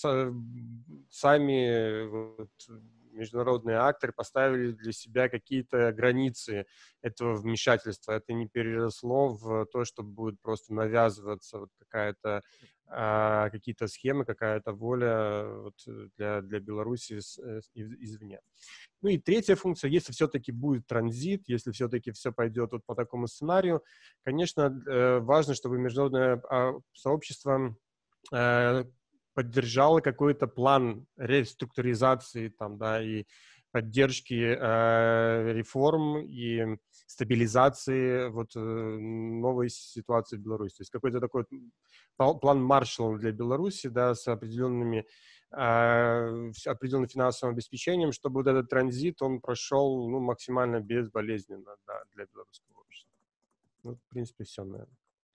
сами вот, международные акторы поставили для себя какие-то границы этого вмешательства. Это не переросло в то, что будет просто навязываться вот какая-то а, какие-то схемы, какая-то воля вот, для, для Беларуси с, из, извне. Ну и третья функция, если все-таки будет транзит, если все-таки все пойдет вот по такому сценарию, конечно, важно, чтобы международное сообщество поддержало какой-то план реструктуризации там, да, и поддержки э, реформ и стабилизации вот, э, новой ситуации в Беларуси. То есть какой-то такой план Маршалла для Беларуси, да, с определенными, э, определенным финансовым обеспечением, чтобы вот этот транзит, он прошел ну, максимально безболезненно, да, для белорусского общества. Ну, в принципе, все, наверное.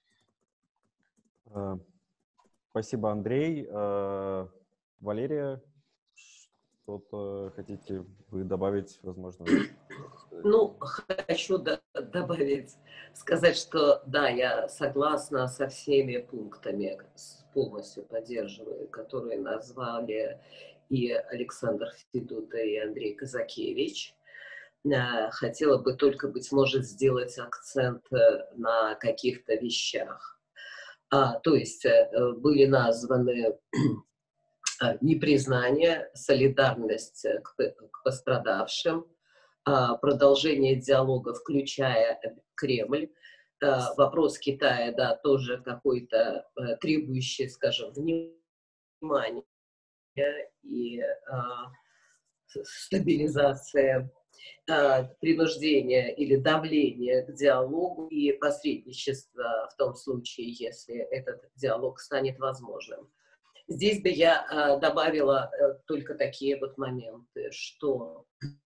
Спасибо, Андрей. Валерия, что-то хотите вы добавить, возможно? Ну, хочу до- добавить, сказать, что да, я согласна со всеми пунктами, с- полностью поддерживаю, которые назвали и Александр Федута, и Андрей Казакевич. Э, Хотела бы только, быть может, сделать акцент э, на каких-то вещах. А, то есть э, были названы непризнание, солидарность к, к пострадавшим, продолжение диалога, включая Кремль, вопрос Китая, да, тоже какой-то требующий, скажем, внимания и стабилизация, принуждение или давление к диалогу и посредничество в том случае, если этот диалог станет возможным. Здесь бы я добавила только такие вот моменты, что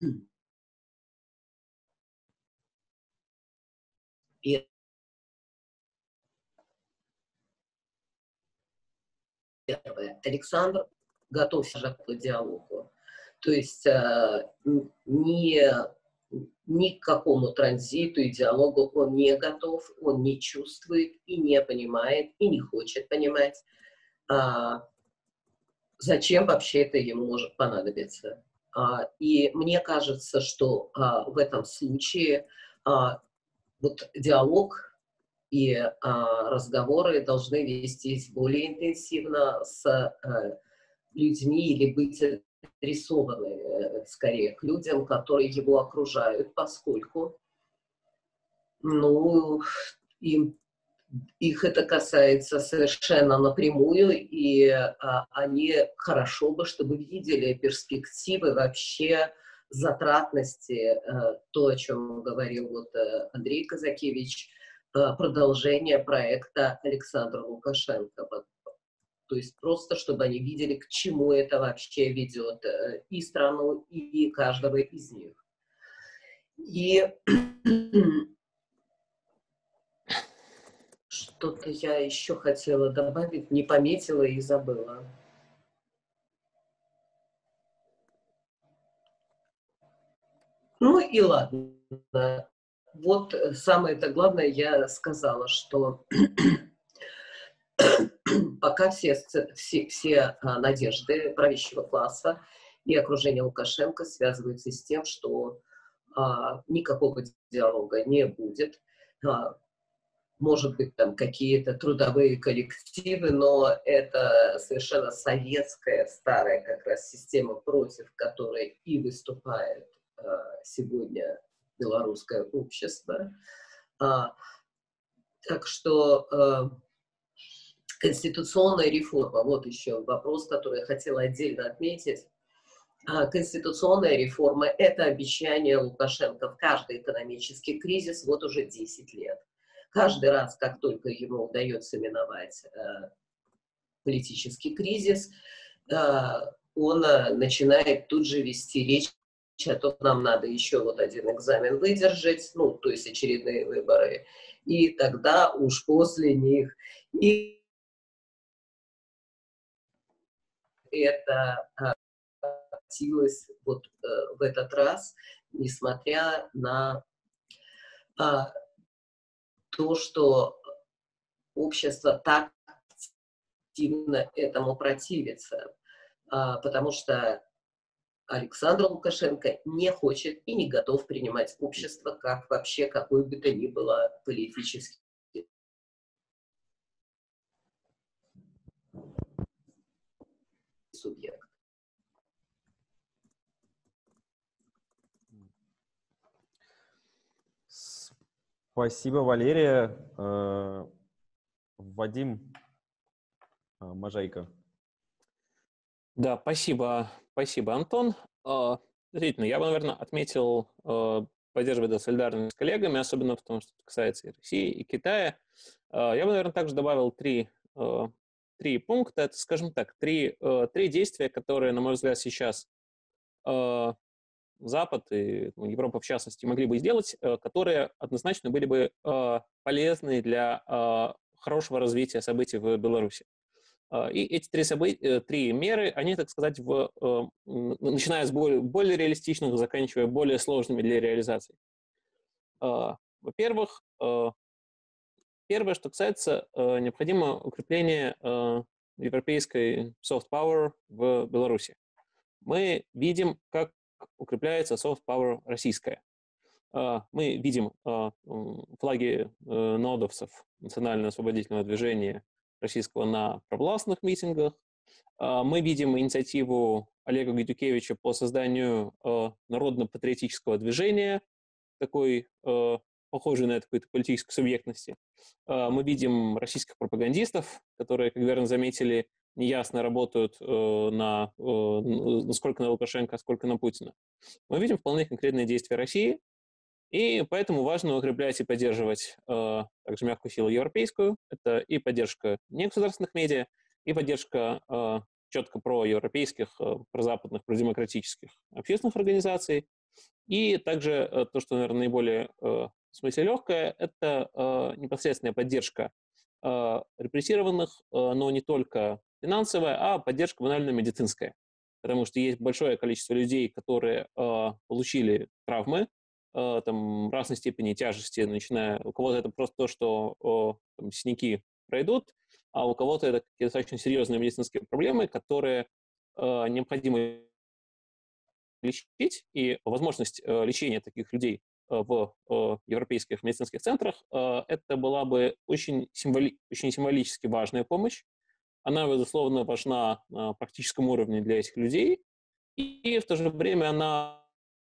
первое, Александр готов к диалогу. То есть э, ни, ни к какому транзиту и диалогу он не готов, он не чувствует и не понимает, и не хочет понимать, а, зачем вообще это ему может понадобиться. А, и мне кажется, что а, в этом случае а, вот диалог и а, разговоры должны вестись более интенсивно с а, людьми или быть адресованы скорее к людям, которые его окружают, поскольку ну, им, их это касается совершенно напрямую, и а, они хорошо бы, чтобы видели перспективы вообще затратности, а, то, о чем говорил вот Андрей Казакевич, а, продолжение проекта Александра Лукашенко. То есть просто, чтобы они видели, к чему это вообще ведет и страну, и каждого из них. И что-то я еще хотела добавить, не пометила и забыла. Ну и ладно. Вот самое-то главное я сказала, что пока все, все, все надежды правящего класса и окружения Лукашенко связываются с тем, что а, никакого диалога не будет. А, может быть, там какие-то трудовые коллективы, но это совершенно советская, старая как раз система, против которой и выступает а, сегодня белорусское общество. А, так что... А, конституционная реформа, вот еще вопрос, который я хотела отдельно отметить. Конституционная реформа – это обещание Лукашенко в каждый экономический кризис вот уже десять лет. Каждый раз, как только ему удается миновать э, политический кризис, э, он э, начинает тут же вести речь о том, что нам надо еще вот один экзамен выдержать, ну, то есть очередные выборы, и тогда уж после них... И это обратилось вот э, в этот раз, несмотря на а, то, что общество так активно этому противится, а, потому что Александр Лукашенко не хочет и не готов принимать общество как вообще какой бы то ни было политический субъект. Спасибо, Валерия. Вадим Можайко. Да, спасибо, спасибо, Антон. Действительно, я бы, наверное, отметил, поддерживая солидарность с коллегами, особенно в том, что касается и России, и Китая. Я бы, наверное, также добавил три, три пункта. Это, скажем так, три, три действия, которые, на мой взгляд, сейчас Запад и ну, Европа, в частности, могли бы сделать, которые однозначно были бы полезны для хорошего развития событий в Беларуси. И эти три, события, три меры, они, так сказать, в, начиная с более, более реалистичных, заканчивая более сложными для реализации. Во-первых, первое, что касается, необходимо укрепление европейской soft power в Беларуси. Мы видим, как укрепляется soft power российская. Мы видим флаги нодовцев Национального освободительного движения российского на провластных митингах. Мы видим инициативу Олега Гайдукевича по созданию народно-патриотического движения, такой похожие на какую-то политическую субъектность. Мы видим российских пропагандистов, которые, как верно заметили, неясно работают на сколько на Лукашенко, а сколько на Путина. Мы видим вполне конкретные действия России, и поэтому важно укреплять и поддерживать э, также мягкую силу европейскую. Это и поддержка негосударственных медиа, и поддержка э, четко проевропейских, э, прозападных, продемократических общественных организаций. И также э, то, что, наверное, наиболее э, в смысле легкое, это э, непосредственная поддержка э, репрессированных, э, но не только финансовая, а поддержка банально-медицинская. Потому что есть большое количество людей, которые э, получили травмы, там, разной степени тяжести, начиная, у кого-то это просто то, что о, там, синяки пройдут, а у кого-то это какие-то достаточно серьезные медицинские проблемы, которые э, необходимо лечить, и возможность э, лечения таких людей э, в э, европейских медицинских центрах, э, это была бы очень, символи- очень символически важная помощь. Она, безусловно, важна на практическом уровне для этих людей, и в то же время она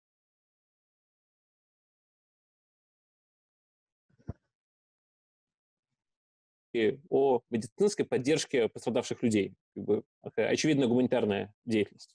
о медицинской поддержке пострадавших людей. Как бы, такая очевидная гуманитарная деятельность.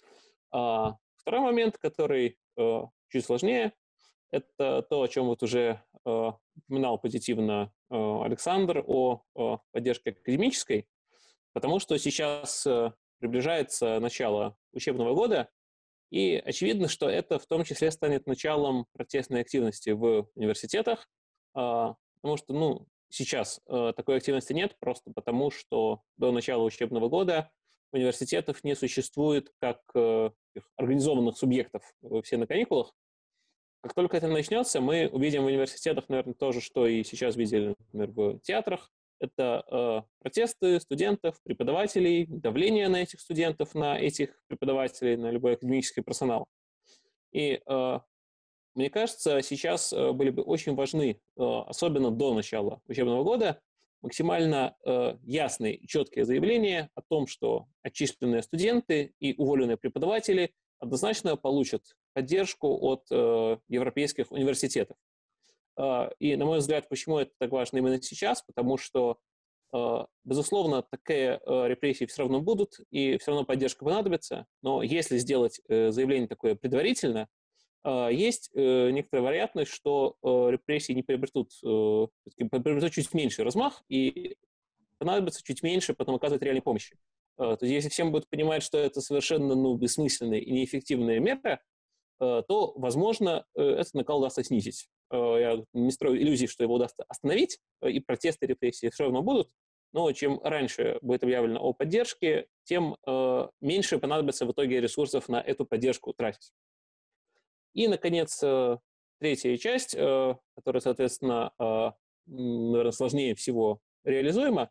А второй момент, который э, чуть сложнее, это то, о чем вот уже э, упоминал позитивно э, Александр, о, о поддержке академической, потому что сейчас э, приближается начало учебного года, и очевидно, что это в том числе станет началом протестной активности в университетах, э, потому что, ну, сейчас э, такой активности нет, просто потому что до начала учебного года университетов не существует как э, организованных субъектов, все на каникулах. Как только это начнется, мы увидим в университетах, наверное, то же, что и сейчас видели, например, в театрах. Это э, протесты студентов, преподавателей, давление на этих студентов, на этих преподавателей, на любой академический персонал. И э, мне кажется, сейчас были бы очень важны, особенно до начала учебного года, максимально ясные и четкие заявления о том, что отчисленные студенты и уволенные преподаватели однозначно получат поддержку от европейских университетов. И, на мой взгляд, почему это так важно именно сейчас? Потому что, безусловно, такие репрессии все равно будут, и все равно поддержка понадобится, но если сделать заявление такое предварительно, есть э, некоторая вероятность, что э, репрессии не приобретут, э, приобретут чуть меньший размах и понадобится чуть меньше потом оказывать реальной помощи. Э, то есть если всем будут понимать, что это совершенно ну, бессмысленная и неэффективная мера, э, то, возможно, э, этот накал удастся снизить. Э, я не строю иллюзий, что его удастся остановить, э, и протесты, репрессии все равно будут, но чем раньше будет объявлено о поддержке, тем э, меньше понадобится в итоге ресурсов на эту поддержку тратить. И, наконец, третья часть, которая, соответственно, наверное, сложнее всего реализуема,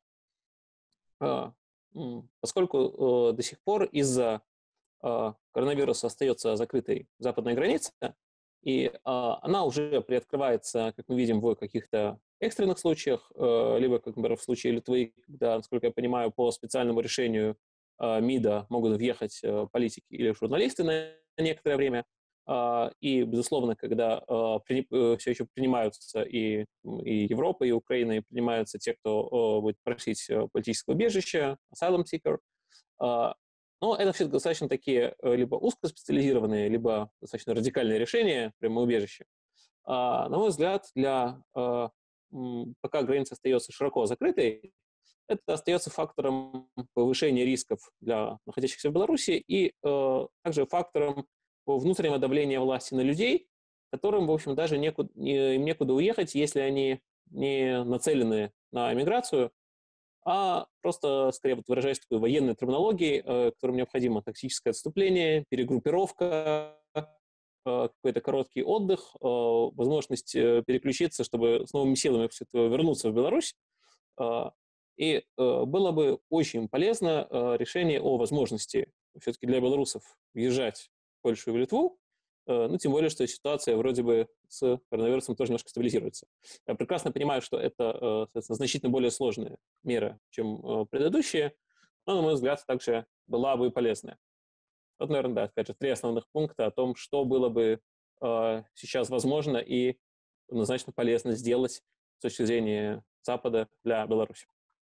поскольку до сих пор из-за коронавируса остается закрытой западная граница, и она уже приоткрывается, как мы видим, в каких-то экстренных случаях, либо, как, например, в случае Литвы, когда, насколько я понимаю, по специальному решению МИДа могут въехать политики или журналисты на некоторое время. И, безусловно, когда все еще принимаются и, и Европа, и Украина, и принимаются те, кто будет просить политического убежища, asylum seeker, но это все достаточно такие либо узкоспециализированные, либо достаточно радикальные решения, прямо убежища. На мой взгляд, для, пока граница остается широко закрытой, это остается фактором повышения рисков для находящихся в Беларуси и также фактором внутреннего давления власти на людей, которым, в общем, даже некуда, не, им некуда уехать, если они не нацелены на эмиграцию, а просто, скорее, вот выражаясь такой военной терминологией, э, которым необходимо тактическое отступление, перегруппировка, э, какой-то короткий отдых, э, возможность э, переключиться, чтобы с новыми силами все это вернуться в Беларусь. Э, и э, было бы очень полезно э, решение о возможности все-таки для белорусов въезжать в Польшу и в Литву, ну, тем более, что ситуация вроде бы с коронавирусом тоже немножко стабилизируется. Я прекрасно понимаю, что это, соответственно, значительно более сложная мера, чем предыдущие, но, на мой взгляд, также была бы полезная. Вот, наверное, да, опять же, три основных пункта о том, что было бы сейчас возможно и однозначно полезно сделать с точки зрения Запада для Беларуси.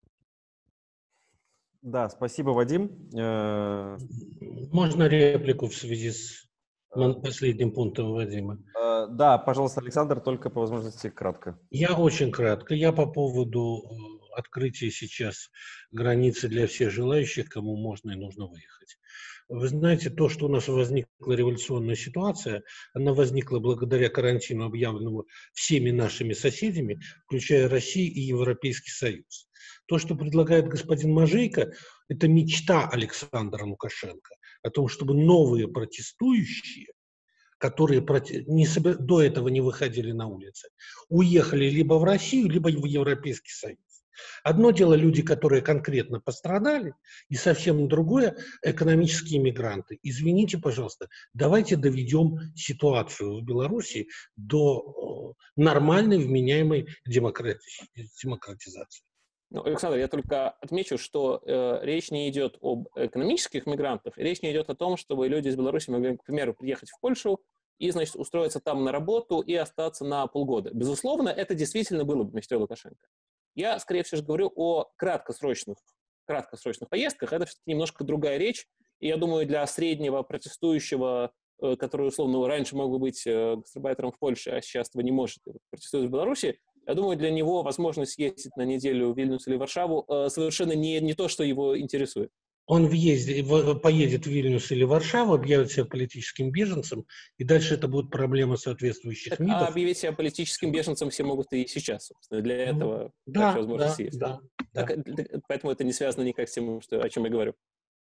Да, спасибо, Вадим. Э, Можно реплику в связи с мон- последним пунктом Вадима? э, Да, пожалуйста, Александр, только по возможности кратко. Я очень кратко. Я по поводу э, открытия сейчас границы для всех желающих, кому можно и нужно выехать. Вы знаете, то, что у нас возникла революционная ситуация, она возникла благодаря карантину, объявленному всеми нашими соседями, включая Россию и Европейский Союз. То, что предлагает господин Мажейко, это мечта Александра Лукашенко о том, чтобы новые протестующие, которые проти- не собер- до этого не выходили на улицы, уехали либо в Россию, либо в Европейский Союз. Одно дело люди, которые конкретно пострадали, и совсем другое – экономические мигранты. Извините, пожалуйста, давайте доведем ситуацию в Беларуси до э, нормальной, вменяемой демократи- демократизации. Ну, Александр, я только отмечу, что э, речь не идет об экономических мигрантах, речь не идет о том, чтобы люди из Беларуси могли, к примеру, приехать в Польшу и, значит, устроиться там на работу и остаться на полгода. Безусловно, это действительно было бы мечтой Лукашенко. Я, скорее всего, говорю о краткосрочных, краткосрочных поездках. Это все-таки немножко другая речь. И я думаю, для среднего протестующего, э, который, условно, раньше мог бы быть э, гастарбайтером в Польше, а сейчас этого не может, протестует в Беларуси, я думаю, для него возможность съездить на неделю в Вильнюс или Варшаву э, совершенно не, не то, что его интересует. Он въездит, в- поедет в Вильнюс или Варшаву, объявит себя политическим беженцем, и дальше это будет проблема соответствующих Так, МИДов. а объявить себя политическим беженцем все могут и сейчас, собственно. Для этого Да, такая возможность да, есть. да, да. Так, поэтому это не связано никак с тем, что, о чем я говорю.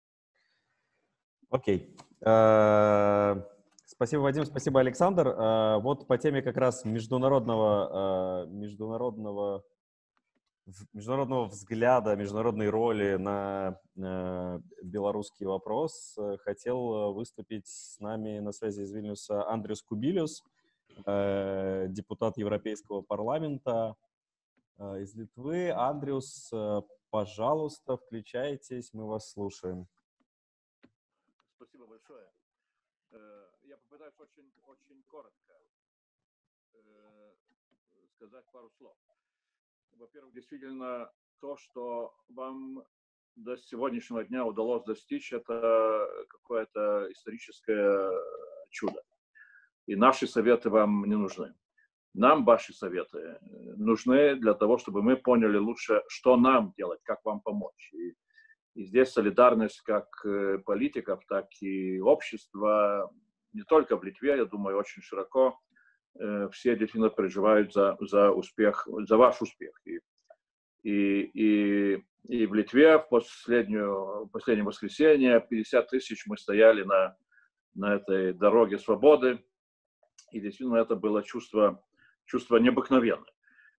Окей. Э, Спасибо, Вадим, спасибо, Александр. Э, Вот по теме как раз международного, э, международного, в- международного взгляда, международной роли на э, белорусский вопрос э, хотел э, выступить с нами на связи из Вильнюса Андрюс Кубилюс, э, депутат Европейского парламента э, из Литвы. Андрюс, э, пожалуйста, включайтесь, мы вас слушаем. Спасибо большое. Э, Я попытаюсь очень, очень коротко э, сказать пару слов. Во-первых, действительно, то, что вам до сегодняшнего дня удалось достичь, это какое-то историческое чудо. И наши советы вам не нужны. Нам ваши советы нужны для того, чтобы мы поняли лучше, что нам делать, как вам помочь. И И здесь солидарность как политиков, так и общества, не только в Литве, я думаю, очень широко, все действительно переживают за, за успех, за ваш успех. И, и, и, и в Литве в последнюю, последнее воскресенье пятьдесят тысяч мы стояли на, на этой дороге свободы, и действительно это было чувство, чувство необыкновенное.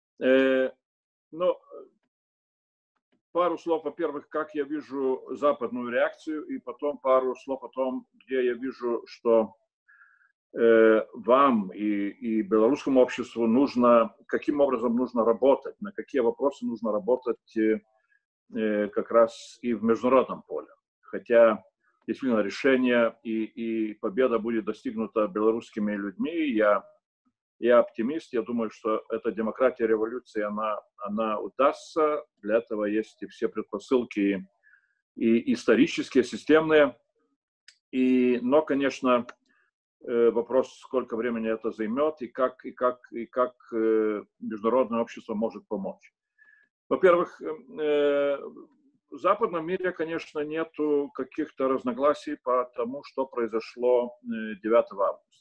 Но пару слов, во-первых, как я вижу западную реакцию, и потом пару слов о том, где я вижу, что э, вам и, и белорусскому обществу нужно, каким образом нужно работать, на какие вопросы нужно работать э, э, как раз и в международном поле. Хотя действительно решение и, и победа будет достигнута белорусскими людьми, я Я оптимист, я думаю, что эта демократия революции, она, она удастся. Для этого есть и все предпосылки и исторические, системные. И, но, конечно, вопрос, сколько времени это займет и как, и как, и как международное общество может помочь. Во-первых, в западном мире, конечно, нету каких-то разногласий по тому, что произошло девятого августа.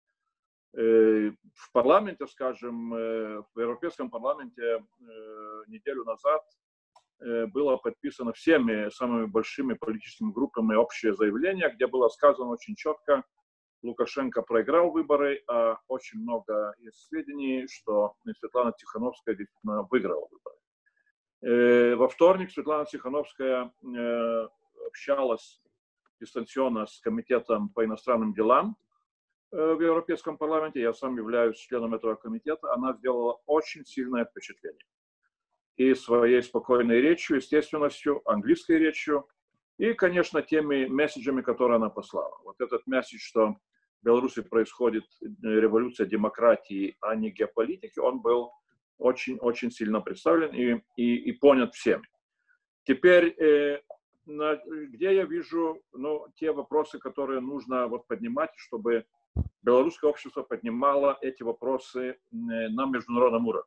В парламенте, скажем, в Европейском парламенте неделю назад было подписано всеми самыми большими политическими группами общее заявление, где было сказано очень четко, Лукашенко проиграл выборы, а очень много есть сведений, что Светлана Тихановская действительно выиграла выборы. Во вторник Светлана Тихановская общалась дистанционно с Комитетом по иностранным делам в Европейском парламенте, я сам являюсь членом этого комитета, она сделала очень сильное впечатление. И своей спокойной речью, естественностью, английской речью, и, конечно, теми месседжами, которые она послала. Вот этот месседж, что в Беларуси происходит революция демократии, а не геополитики, он был очень-очень сильно представлен и, и, и понят всеми. Теперь, э, на, где я вижу ну, те вопросы, которые нужно вот, поднимать, чтобы белорусское общество поднимало эти вопросы на международном уровне.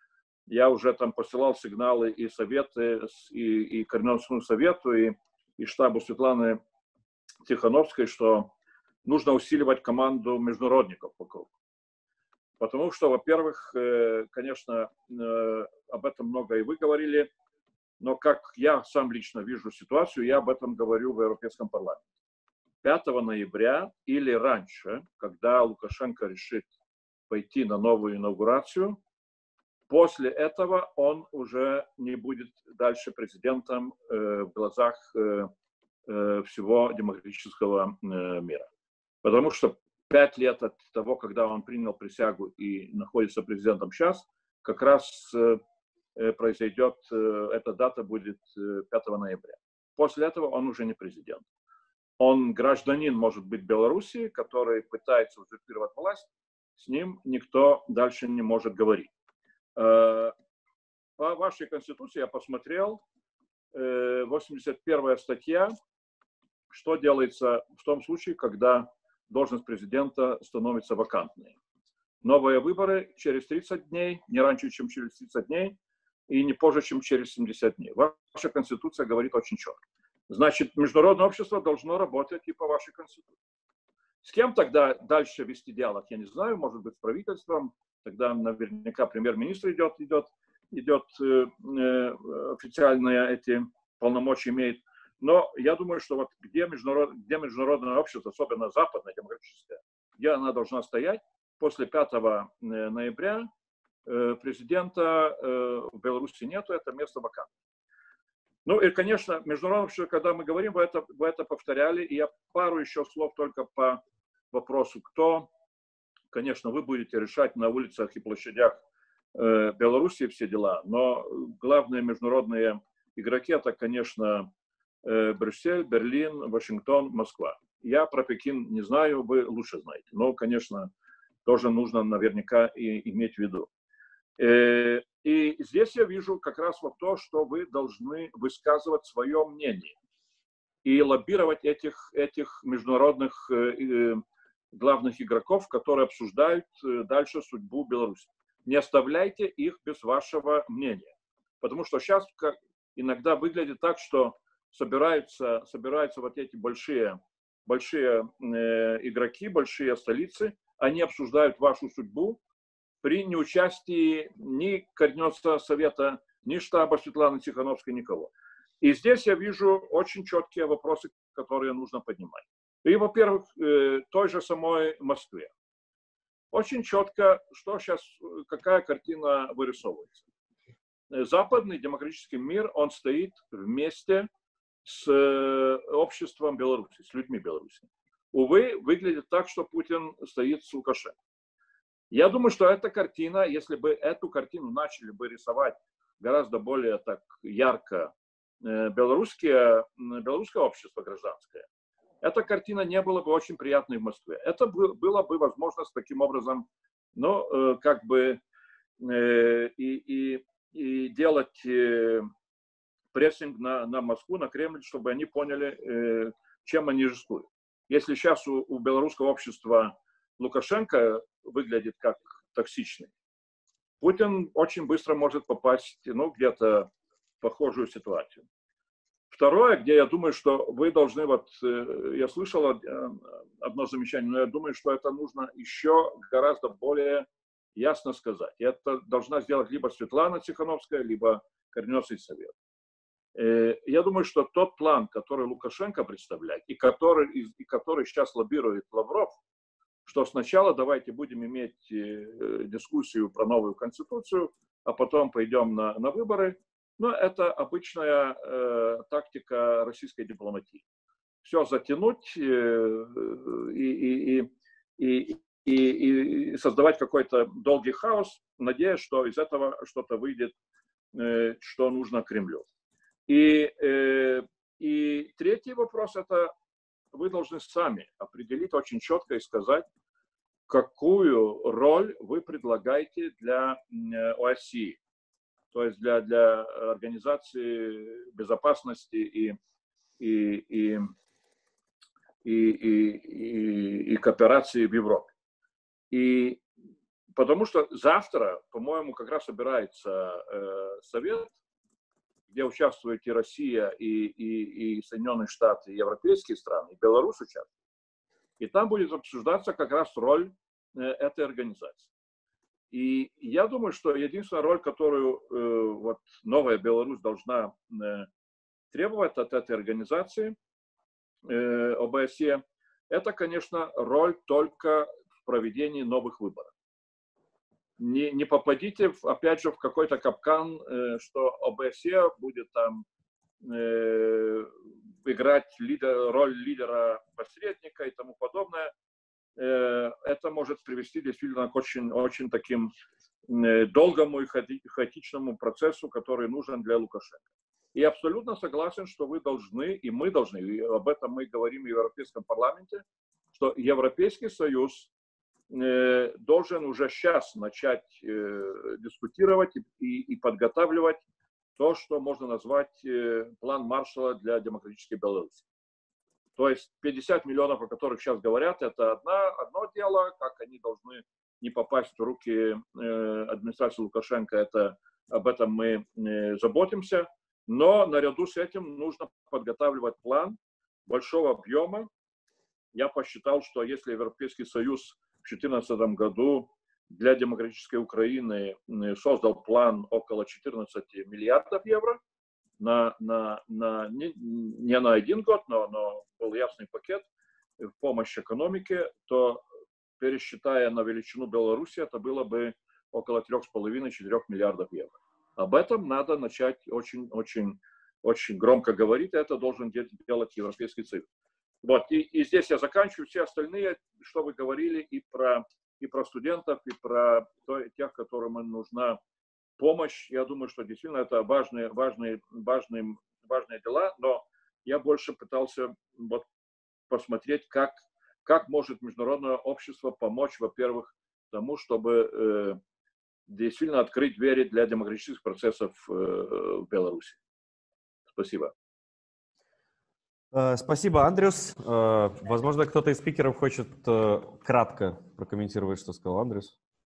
Я уже там посылал сигналы и советы, и, и Координационному совету, и, и штабу Светланы Тихановской, что нужно усиливать команду международников вокруг. Потому что, во-первых, конечно, об этом много и вы говорили, но как я сам лично вижу ситуацию, я об этом говорю в Европейском парламенте. пятого ноября или раньше, когда Лукашенко решит пойти на новую инаугурацию, после этого он уже не будет дальше президентом э, в глазах э, э, всего демократического э, мира. Потому что пять лет от того, когда он принял присягу и находится президентом сейчас, как раз э, произойдет, э, эта дата будет э, пятого ноября. После этого он уже не президент. Он гражданин, может быть, Беларуси, который пытается узурпировать власть, с ним никто дальше не может говорить. По вашей конституции я посмотрел, восемьдесят первая статья, что делается в том случае, когда должность президента становится вакантной. Новые выборы через тридцать дней, не раньше, чем через тридцать дней, и не позже, чем через семьдесят дней. Ваша конституция говорит очень четко. Значит, международное общество должно работать и по вашей конституции. С кем тогда дальше вести диалог, я не знаю, может быть, с правительством, тогда наверняка премьер-министр идет, идет, идет э, э, официальные эти полномочия имеет. Но я думаю, что вот где, международ, где международное общество, особенно западное, демократическое, где она должна стоять, после пятого ноября э, президента э, в Беларуси нету, это место вакантное. Ну и, конечно, международное общество, когда мы говорим, вы это, вы это повторяли, и я пару еще слов только по вопросу, кто, конечно, вы будете решать на улицах и площадях э, Беларуси все дела, но главные международные игроки это, конечно, э, Брюссель, Берлин, Вашингтон, Москва. Я про Пекин не знаю, вы лучше знаете, но, конечно, тоже нужно наверняка и иметь в виду. Э, и здесь я вижу как раз вот то, что вы должны высказывать свое мнение и лоббировать этих, этих международных э, главных игроков, которые обсуждают дальше судьбу Беларуси. Не оставляйте их без вашего мнения. Потому что сейчас как иногда выглядит так, что собираются, собираются вот эти большие, большие э, игроки, большие столицы, они обсуждают вашу судьбу при неучастии ни Координационного совета, ни штаба Светланы Тихановской, никого. И здесь я вижу очень четкие вопросы, которые нужно поднимать. И, во-первых, той же самой Москве. Очень четко, что сейчас, какая картина вырисовывается. Западный демократический мир, он стоит вместе с обществом Беларуси, с людьми Беларуси. Увы, выглядит так, что Путин стоит с Лукашенко. Я думаю, что эта картина, если бы эту картину начали бы рисовать гораздо более так ярко белорусское, белорусское общество гражданское, эта картина не была бы очень приятной в Москве. Это было бы возможность таким образом, ну, как бы и, и, и делать прессинг на, на Москву, на Кремль, чтобы они поняли, чем они рискуют. Если сейчас у, у белорусского общества Лукашенко выглядит как токсичный, Путин очень быстро может попасть, ну, где-то в похожую ситуацию. Второе, где я думаю, что вы должны, вот, я слышал одно замечание, но я думаю, что это нужно еще гораздо более ясно сказать. И это должна сделать либо Светлана Тихановская, либо Координационный совет. Я думаю, что тот план, который Лукашенко представляет, и который, и который сейчас лоббирует Лавров, что сначала давайте будем иметь дискуссию про новую конституцию, а потом пойдем на, на выборы. Но это обычная э, тактика российской дипломатии. Все затянуть э, и, и, и, и, и создавать какой-то долгий хаос, надеясь, что из этого что-то выйдет, э, что нужно Кремлю. И, э, и третий вопрос – это вы должны сами определить очень четко и сказать, какую роль вы предлагаете для о эс си и, то есть для, для Организации безопасности и, и, и, и, и, и, и кооперации в Европе. И потому что завтра, по-моему, как раз собирается э, совет, где участвует и Россия, и, и, и Соединенные Штаты, и европейские страны, и Беларусь участвует. И там будет обсуждаться как раз роль э, этой организации. И я думаю, что единственная роль, которую э, вот новая Беларусь должна э, требовать от этой организации э, о бэ эс е, это, конечно, роль только в проведении новых выборов. Не, не попадите, в, опять же, в какой-то капкан, э, что о бэ эс е будет там э, играть лидер, роль лидера-посредника и тому подобное. Э, это может привести действительно к очень, очень таким э, долгому и хаотичному процессу, который нужен для Лукашенко. И абсолютно согласен, что вы должны, и мы должны, и об этом мы говорим в Европейском парламенте, что Европейский Союз должен уже сейчас начать э, дискутировать и, и, и подготавливать то, что можно назвать э, план Маршалла для демократической Беларуси. То есть пятьдесят миллионов, о которых сейчас говорят, это одна, одно дело, как они должны не попасть в руки э, администрации Лукашенко, это, об этом мы э, заботимся. Но наряду с этим нужно подготавливать план большого объема. Я посчитал, что если Европейский Союз в две тысячи четырнадцатом году для демократической Украины создал план около четырнадцати миллиардов евро, на, на, на, не, не на один год, но, но был ясный пакет в помощь экономике, то, пересчитая на величину Беларуси, это было бы около трёх с половиной — четырёх миллиардов евро. Об этом надо начать очень, очень, очень громко говорить, и это должен делать Европейский Союз. Вот, и, и здесь я заканчиваю. Все остальные, что вы говорили, и про, и про студентов, и про то, тех, которым нужна помощь. Я думаю, что действительно это важные, важные, важные, важные дела, но я больше пытался вот посмотреть, как, как может международное общество помочь, во-первых, тому, чтобы э, действительно открыть двери для демократических процессов э, в Беларуси. Спасибо. Спасибо, Андрюс. Возможно, кто-то из спикеров хочет кратко прокомментировать, что сказал Андрюс.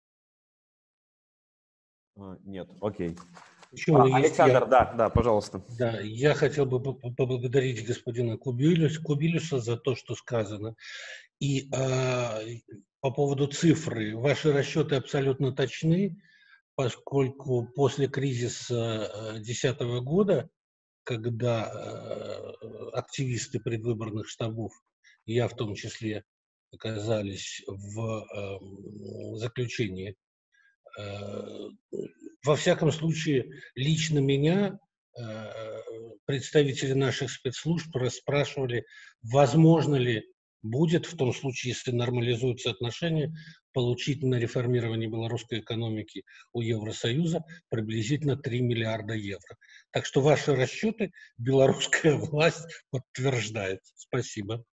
Нет, окей. А, Александр, я... да, да, пожалуйста. Да, я хотел бы поблагодарить господина Кубилюса, Кубилюса за то, что сказано. И э, по поводу цифры, ваши расчеты абсолютно точны, поскольку после кризиса две тысячи десятого года, когда э, активисты предвыборных штабов, я в том числе, оказались в э, заключении, э, во всяком случае, лично меня э, представители наших спецслужб расспрашивали, возможно ли будет, в том случае, если нормализуются отношения, получить на реформирование белорусской экономики у Евросоюза приблизительно три миллиарда евро. Так что ваши расчеты белорусская власть подтверждает. Спасибо.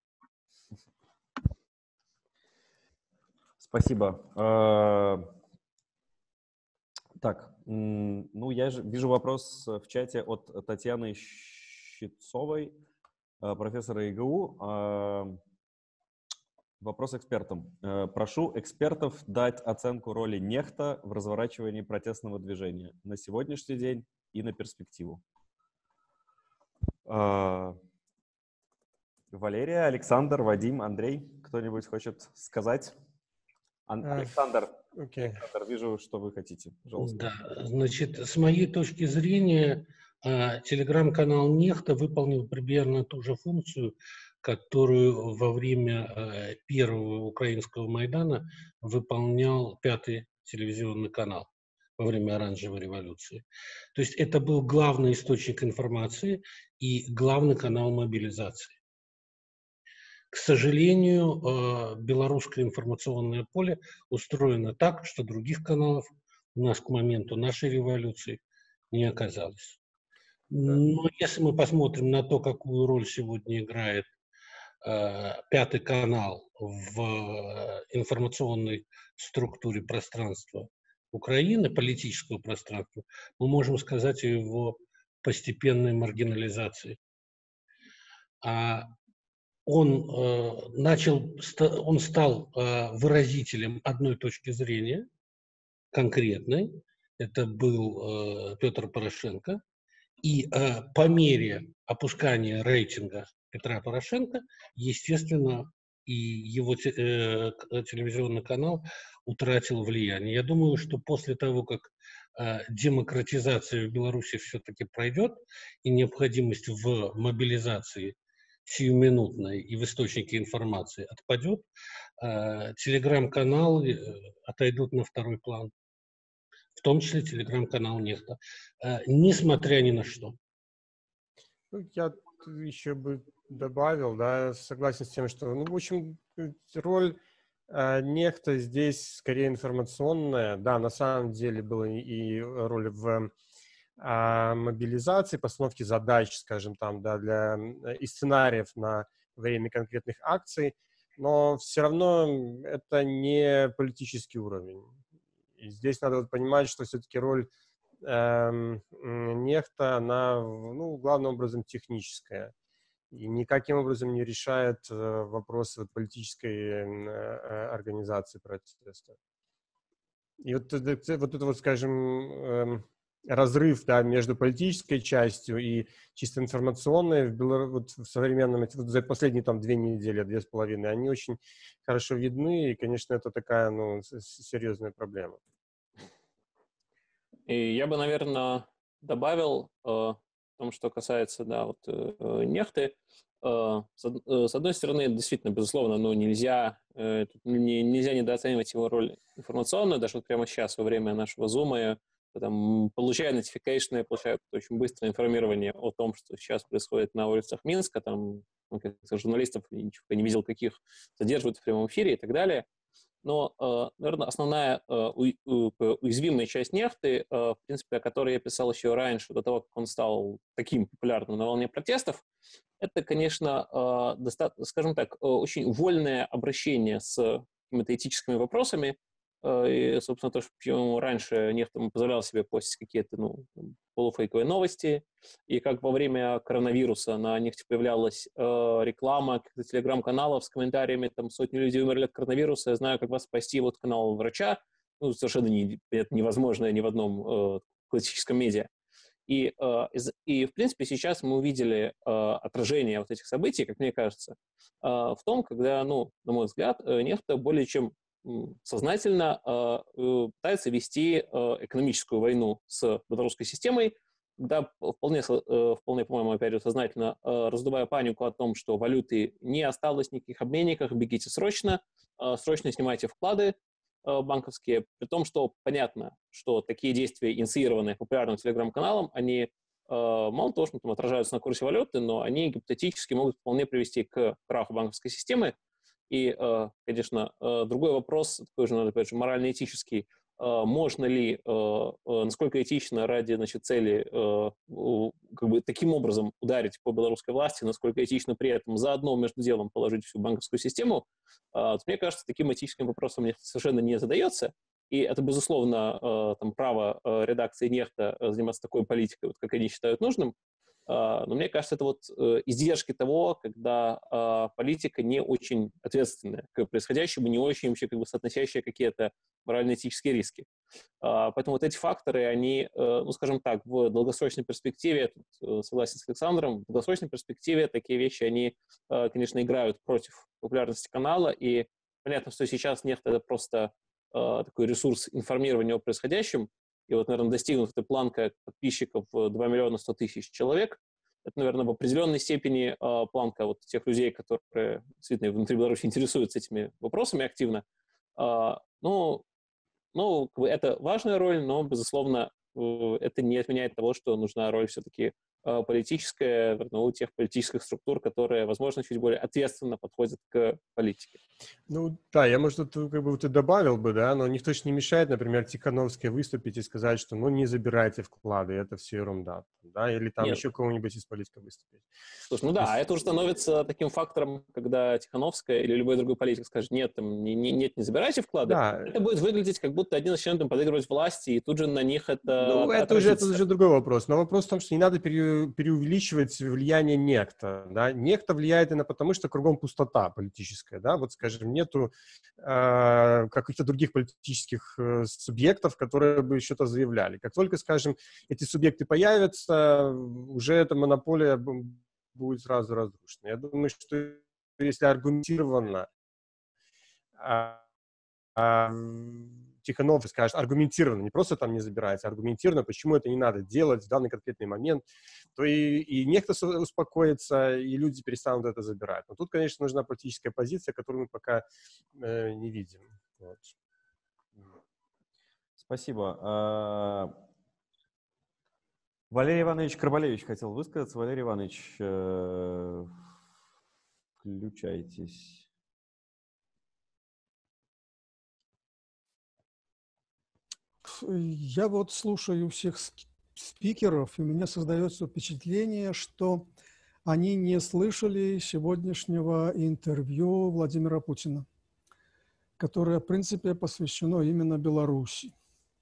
Спасибо. Так, ну я вижу вопрос в чате от Татьяны Щитцовой, профессора и гэ у. Вопрос экспертам. Прошу экспертов дать оценку роли Нехта в разворачивании протестного движения на сегодняшний день и на перспективу. Валерия, Александр, Вадим, Андрей, кто-нибудь хочет сказать? Ан- Александр, okay. Александр, вижу, что вы хотите. Пожалуйста. Да, значит, с моей точки зрения, телеграм-канал Нехта выполнил примерно ту же функцию, которую во время первого украинского Майдана выполнял пятый телевизионный канал во время Оранжевой революции. То есть это был главный источник информации и главный канал мобилизации. К сожалению, белорусское информационное поле устроено так, что других каналов у нас к моменту нашей революции не оказалось. Но если мы посмотрим на то, какую роль сегодня играет пятый канал в информационной структуре пространства Украины, политического пространства, мы можем сказать о его постепенной маргинализации. А он э, начал, он стал э, выразителем одной точки зрения, конкретной. Это был э, Петр Порошенко. И э, по мере опускания рейтинга Петра Порошенко, естественно, и его те, э, телевизионный канал утратил влияние. Я думаю, что после того, как э, демократизация в Беларуси все-таки пройдет, и необходимость в мобилизации сиюминутной и в источнике информации отпадет, э, телеграм-каналы отойдут на второй план. В том числе телеграм-канал «Нехта», э, несмотря ни на что. Ну, я еще бы добавил, да, согласен с тем, что, ну, в общем, роль э, «Нехта» здесь скорее информационная. Да, на самом деле была и, и роль в э, мобилизации, постановке задач, скажем там, да, для, и сценариев на время конкретных акций, но все равно это не политический уровень. И здесь надо вот понимать, что все-таки роль э, «Нехта», она, ну, главным образом техническая. И никаким образом не решает э, вопросы вот, политической э, организации протеста. И вот, вот это вот, скажем, э, разрыв, да, между политической частью и чисто информационной в, Белор... вот, в современном, вот за последние там две недели, две с половиной, они очень хорошо видны, и, конечно, это такая, ну, серьезная проблема. И я бы, наверное, добавил э, в том, что касается, да, вот э, «Нехты». Э, с, э, с одной стороны, действительно, безусловно, ну, нельзя, э, не, нельзя недооценивать его роль информационную. Даже вот прямо сейчас, во время нашего зума, я там, получаю notification, я получаю очень быстрое информирование о том, что сейчас происходит на улицах Минска. Там, ну, журналистов, ничего не видел, каких задерживают в прямом эфире и так далее. Но, наверное, основная уязвимая часть «Нехты», в принципе, о которой я писал еще раньше, до того, как он стал таким популярным на волне протестов, это, конечно, скажем так, очень вольное обращение с какими-то этическими вопросами. И, собственно, то, что раньше «Нехта» позволял себе постить какие-то, ну, полуфейковые новости, и как во время коронавируса на «Нехте» появлялась э, реклама каких-то телеграм-каналов с комментариями, там, сотни людей умерли от коронавируса, я знаю, как вас спасти, вот канал врача, ну, совершенно не, это невозможно ни в одном э, классическом медиа. И, э, и, в принципе, сейчас мы увидели э, отражение вот этих событий, как мне кажется, э, в том, когда, ну, на мой взгляд, «Нехта» более чем сознательно э, пытается вести э, экономическую войну с белорусской системой, когда вполне, э, вполне по-моему, опять же, сознательно э, раздувая панику о том, что валюты не осталось, никаких обменников, бегите срочно, э, срочно снимайте вклады э, банковские, при том, что понятно, что такие действия, инициированные популярным телеграм-каналом, они э, мало того, что там отражаются на курсе валюты, но они гипотетически могут вполне привести к краху банковской системы. И, конечно, другой вопрос, такой же, опять же, морально-этический, можно ли, насколько этично ради, значит, цели как бы таким образом ударить по белорусской власти, насколько этично при этом заодно между делом положить всю банковскую систему, мне кажется, таким этическим вопросом совершенно не задается. И это, безусловно, там, право редакции «Нехта» заниматься такой политикой, вот, как они считают нужным. Но мне кажется, это вот издержки того, когда политика не очень ответственная к происходящему, не очень вообще как бы соотносящая какие-то морально-этические риски. Поэтому вот эти факторы, они, ну, скажем так, в долгосрочной перспективе, я тут согласен с Александром, в долгосрочной перспективе такие вещи, они, конечно, играют против популярности канала, и понятно, что сейчас «Нехта» — это просто такой ресурс информирования о происходящем. И вот, наверное, достигнув этой планка подписчиков в два миллиона сто тысяч человек, это, наверное, в определенной степени э, планка вот тех людей, которые действительно внутри Беларуси интересуются этими вопросами активно. Э, ну, ну, как бы это важная роль, но, безусловно, э, это не отменяет того, что нужна роль все-таки э, политическое у тех политических структур, которые, возможно, чуть более ответственно подходят к политике. Ну да, я, может, тут как бы вот и добавил бы, да, но никто же не мешает, например, Тихановской выступить и сказать, что ну не забирайте вклады, это все ерунда, да, или там Нет. еще кого-нибудь из политика выступить. Слушай, ну да, есть... а это уже становится таким фактором, когда Тихановская или любой другой политик скажет, нет, там, не, не, нет, не забирайте вклады. Да. Это будет выглядеть, как будто один из членов там, подыгрывать власти, и тут же на них это Ну, это уже, это уже другой вопрос. Но вопрос в том, что не надо пере, преувеличивать влияние некто, да. Некто влияет именно потому, что кругом пустота политическая, да. Вот, скажем, нету э, каких-то других политических э, субъектов, которые бы что-то заявляли. Как только, скажем, эти субъекты появятся, уже эта монополия будет сразу разрушена. Я думаю, что если аргументированно а, а, Тиханов скажет аргументированно, не просто там не забирается, а аргументированно, почему это не надо делать в данный конкретный момент, то и, и некто успокоится, и люди перестанут это забирать. Но тут, конечно, нужна политическая позиция, которую мы пока э, не видим. Вот. Спасибо. Валерий Иванович Карбалевич хотел высказаться. Валерий Иванович, э, включайтесь. Я вот слушаю всех спикеров, и у меня создается впечатление, что они не слышали сегодняшнего интервью Владимира Путина, которое, в принципе, посвящено именно Беларуси.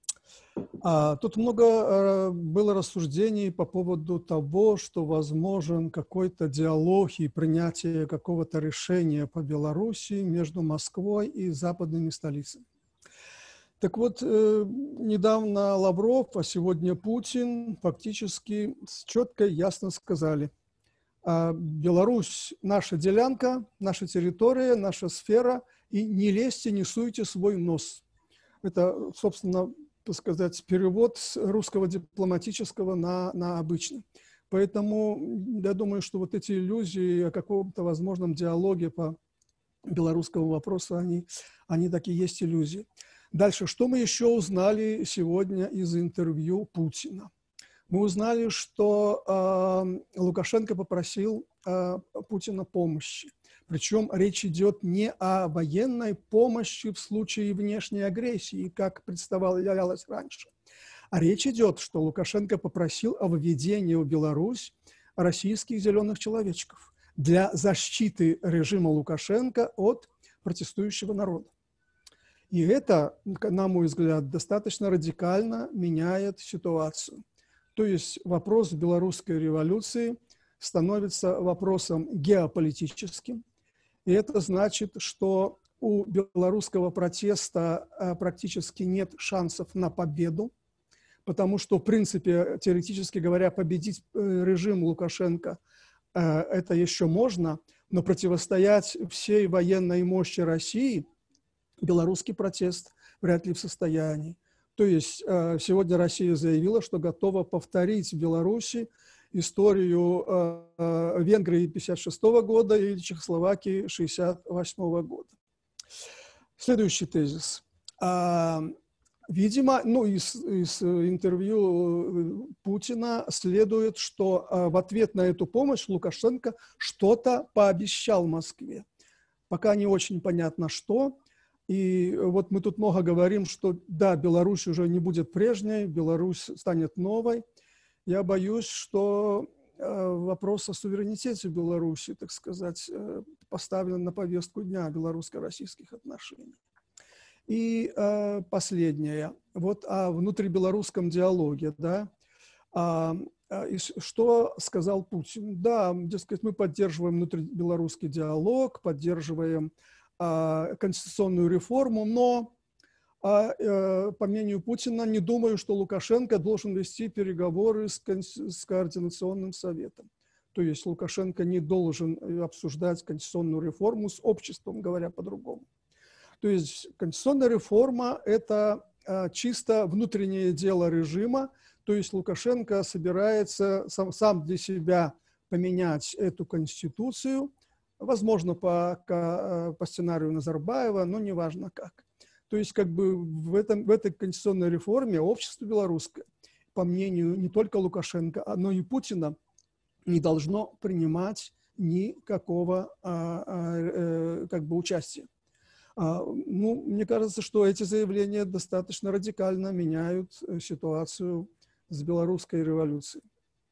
А тут много э, было рассуждений по поводу того, что возможен какой-то диалог и принятие какого-то решения по Беларуси между Москвой и западными столицами. Так вот, э, недавно Лавров, а сегодня Путин фактически четко и ясно сказали, а Беларусь – наша делянка, наша территория, наша сфера, и не лезьте, не суйте свой нос. Это, собственно, так сказать, перевод с русского дипломатического на, на обычный. Поэтому я думаю, что вот эти иллюзии о каком-то возможном диалоге по белорусскому вопросу, они, они такие есть иллюзии. Дальше, что мы еще узнали сегодня из интервью Путина? Мы узнали, что э, Лукашенко попросил э, Путина помощи. Причем речь идет не о военной помощи в случае внешней агрессии, как представлялось раньше, а речь идет, что Лукашенко попросил о введении в Беларусь российских зеленых человечков для защиты режима Лукашенко от протестующего народа. И это, на мой взгляд, достаточно радикально меняет ситуацию. То есть вопрос белорусской революции становится вопросом геополитическим. И это значит, что у белорусского протеста практически нет шансов на победу, потому что, в принципе, теоретически говоря, победить режим Лукашенко это еще можно, но противостоять всей военной мощи России белорусский протест вряд ли в состоянии. То есть сегодня Россия заявила, что готова повторить в Беларуси историю Венгрии пятьдесят шестого года и Чехословакии шестьдесят восьмого года. Следующий тезис. Видимо, ну, из, из интервью Путина следует, что в ответ на эту помощь Лукашенко что-то пообещал Москве. Пока не очень понятно, что. И вот мы тут много говорим, что да, Беларусь уже не будет прежней, Беларусь станет новой. Я боюсь, что э, вопрос о суверенитете Беларуси, так сказать, э, поставлен на повестку дня белорусско-российских отношений. И э, последнее, вот о внутрибелорусском диалоге, да, а, а, и что сказал Путин? Да, дескать, мы поддерживаем внутрибелорусский диалог, поддерживаем а, конституционную реформу, но, а, э, по мнению Путина, не думаю, что Лукашенко должен вести переговоры с, с Координационным советом. То есть Лукашенко не должен обсуждать конституционную реформу с обществом, говоря по-другому. То есть конституционная реформа – это а, чисто внутреннее дело режима, то есть Лукашенко собирается сам, сам для себя поменять эту конституцию, возможно, по, по сценарию Назарбаева, но неважно как. То есть как бы в, этом, в этой конституционной реформе общество белорусское, по мнению не только Лукашенко, но и Путина, не должно принимать никакого а, а, как бы участия. А, ну, мне кажется, что эти заявления достаточно радикально меняют ситуацию с белорусской революцией.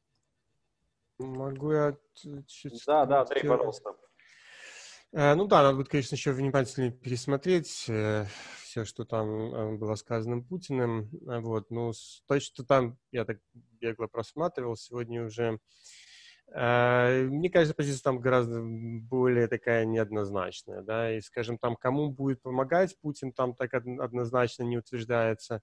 Могу я чуть-чуть... Да, да, Андрей, пожалуйста. Ну да, надо будет, конечно, еще внимательнее пересмотреть э, все, что там э, было сказано Путиным. Вот. Ну, то, что там, я так бегло просматривал сегодня уже, э, мне кажется, позиция там гораздо более такая неоднозначная, да, и, скажем, там, кому будет помогать Путин, там так однозначно не утверждается.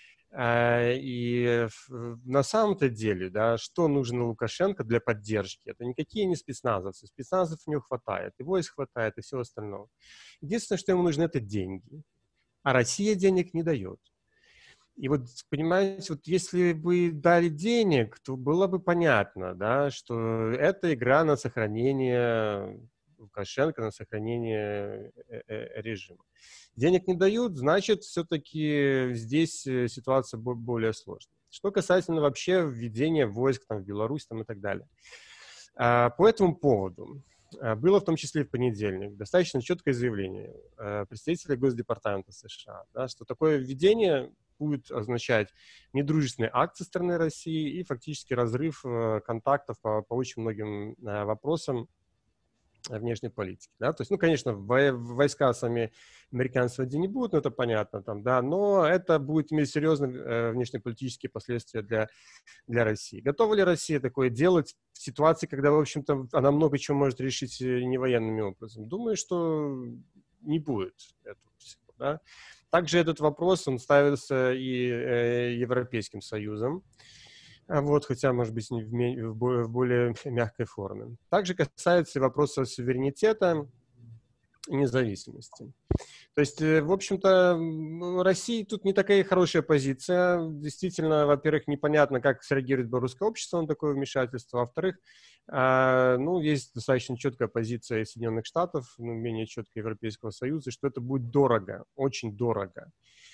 И на самом-то деле, да, что нужно Лукашенко для поддержки? Это никакие не спецназовцы. Спецназов у него хватает, и войск хватает, и всего остального. Единственное, что ему нужно, это деньги. А Россия денег не дает. И вот, понимаете, вот если бы дали денег, то было бы понятно, да, что это игра на сохранение Лукашенко, на сохранение режима. Денег не дают, значит, все-таки здесь ситуация более сложная. Что касательно вообще введения войск там, в Беларусь там, и так далее. По этому поводу было в том числе и в понедельник достаточно четкое заявление представителя Госдепартамента США, да, что такое введение будет означать недружественный акт со стороны России и фактически разрыв контактов по, по очень многим вопросам внешней политики, да, то есть, ну, конечно, войска сами американцы вводить не будут, но это понятно, там, да, но это будет иметь серьезные э, внешнеполитические последствия для, для России. Готова ли Россия такое делать в ситуации, когда, в общем-то, она много чего может решить не военными образом? Думаю, что не будет этого всего, да. Также этот вопрос, он ставится и э, Европейским Союзом, вот, хотя, может быть, в, в более мягкой форме. Также касается вопроса суверенитета и независимости. То есть, в общем-то, у России тут не такая хорошая позиция. Действительно, во-первых, непонятно, как среагирует белорусское общество на такое вмешательство. Во-вторых, ну, есть достаточно четкая позиция Соединенных Штатов, ну, менее четкая Европейского Союза, что это будет дорого, очень дорого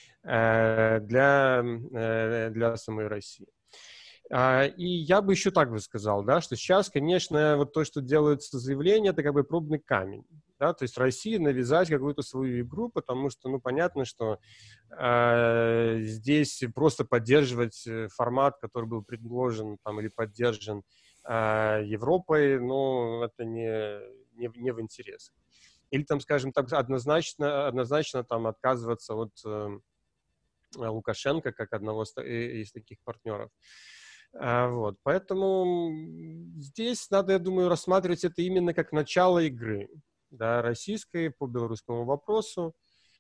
для, для самой России. И я бы еще так бы сказал, да, что сейчас, конечно, вот то, что делается заявление, это как бы пробный камень, да, то есть России навязать какую-то свою игру, потому что, ну, понятно, что э, здесь просто поддерживать формат, который был предложен там или поддержан э, Европой, ну, это не, не, не в интересах. Или там, скажем так, однозначно, однозначно там отказываться от э, Лукашенко как одного из таких партнеров. Вот, поэтому здесь надо, я думаю, рассматривать это именно как начало игры, да, российской по белорусскому вопросу,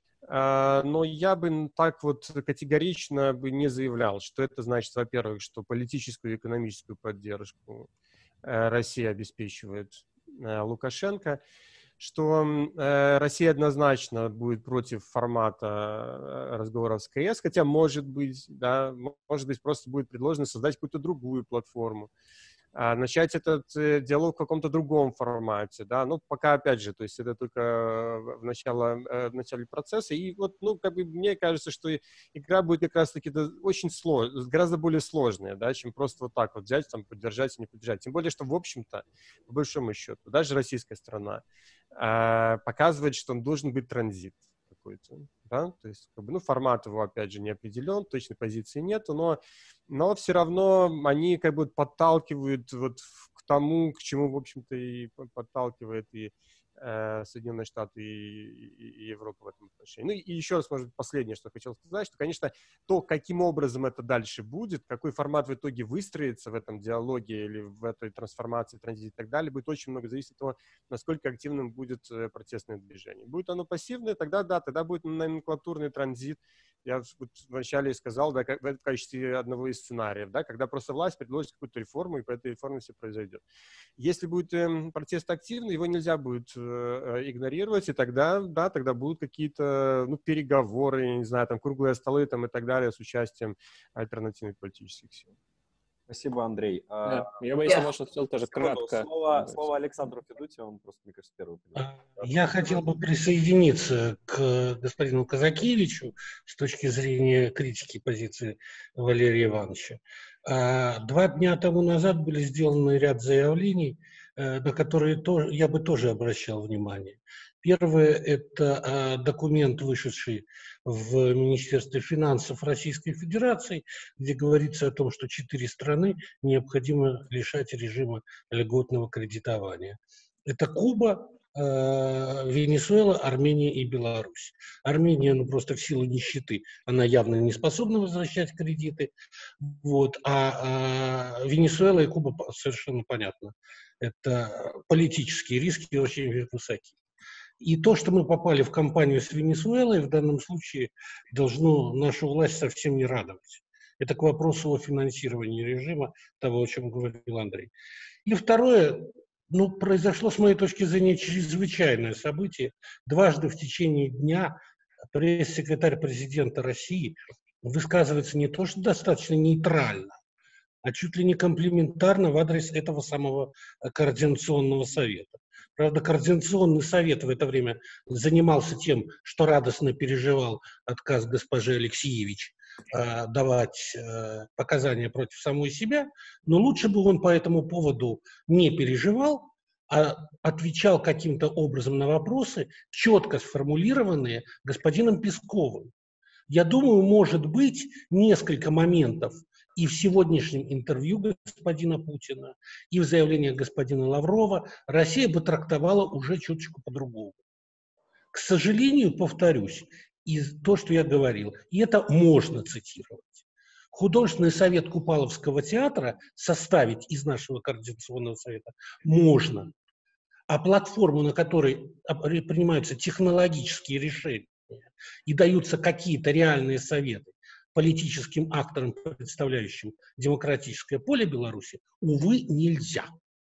но я бы так вот категорично бы не заявлял, что это значит, во-первых, что политическую и экономическую поддержку Россия обеспечивает Лукашенко, что э, Россия однозначно будет против формата разговоров с КС, хотя, может быть, да, может быть, просто будет предложено создать какую-то другую платформу, э, начать этот э, диалог в каком-то другом формате, да, ну, пока, опять же, то есть это только в, начало, э, в начале процесса, и вот, ну, как бы мне кажется, что игра будет как раз-таки очень сложная, гораздо более сложная, да, чем просто вот так вот взять, там, поддержать и не поддержать, тем более, что, в общем-то, по большому счету, даже российская страна показывает, что он должен быть транзит какой-то, да, то есть, как бы, ну, формат его, опять же, не определен, точной позиции нету, но, но все равно они, как бы, подталкивают вот к тому, к чему, в общем-то, и подталкивает и э, Соединенные Штаты, и, и, и Европа в этом отношении. Ну, и еще раз, может быть, последнее, что хотел сказать, что, конечно, то, каким образом это дальше будет, какой формат в итоге выстроится в этом диалоге или в этой трансформации, транзите и так далее, будет очень много зависеть от того, насколько активным будет протестное движение. Будет оно пассивное, тогда да, тогда будет номенклатурный транзит. Я вот вначале сказал, да, как, в качестве одного из сценариев, да, когда просто власть предложит какую-то реформу, и по этой реформе все произойдет. Если будет э, протест активный, его нельзя будет э, игнорировать, и тогда, да, тогда будут какие-то, ну, переговоры, я не знаю, там, круглые столы там, и так далее с участием альтернативных политических сил. Спасибо, Андрей. Да, я бы, если можно, хотел тоже кратко. Слово, слово Александру Федотию, он просто, мне кажется, первый. Я хотел бы присоединиться к господину Казакевичу с точки зрения критики позиции Валерия Ивановича. Два дня тому назад были сделаны ряд заявлений, на которые тоже, я бы тоже обращал внимание. Первое – это документ, вышедший в Министерстве финансов Российской Федерации, где говорится о том, что четыре страны необходимо лишать режима льготного кредитования. Это Куба, Венесуэла, Армения и Беларусь. Армения, ну, просто в силу нищеты, она явно не способна возвращать кредиты. Вот. А, а Венесуэла и Куба совершенно понятно. Это политические риски очень высоки. И то, что мы попали в кампанию с Венесуэлой, в данном случае должно нашу власть совсем не радовать. Это к вопросу о финансировании режима, того, о чем говорил Андрей. И второе, ну, произошло, с моей точки зрения, чрезвычайное событие. Дважды в течение дня пресс-секретарь президента России высказывается не то, что достаточно нейтрально, а чуть ли не комплиментарно в адрес этого самого Координационного совета. Правда, Координационный совет в это время занимался тем, что радостно переживал отказ госпожи Алексеевич э, давать э, показания против самой себя, но лучше бы он по этому поводу не переживал, а отвечал каким-то образом на вопросы, четко сформулированные господином Песковым. Я думаю, может быть, несколько моментов и в сегодняшнем интервью господина Путина, и в заявлениях господина Лаврова Россия бы трактовала уже чуточку по-другому. К сожалению, повторюсь, и то, что я говорил, и это можно цитировать. Художественный совет Купаловского театра составить из нашего Координационного совета можно, а платформу, на которой принимаются технологические решения и даются какие-то реальные советы политическим акторам, представляющим демократическое поле Беларуси, увы, нельзя.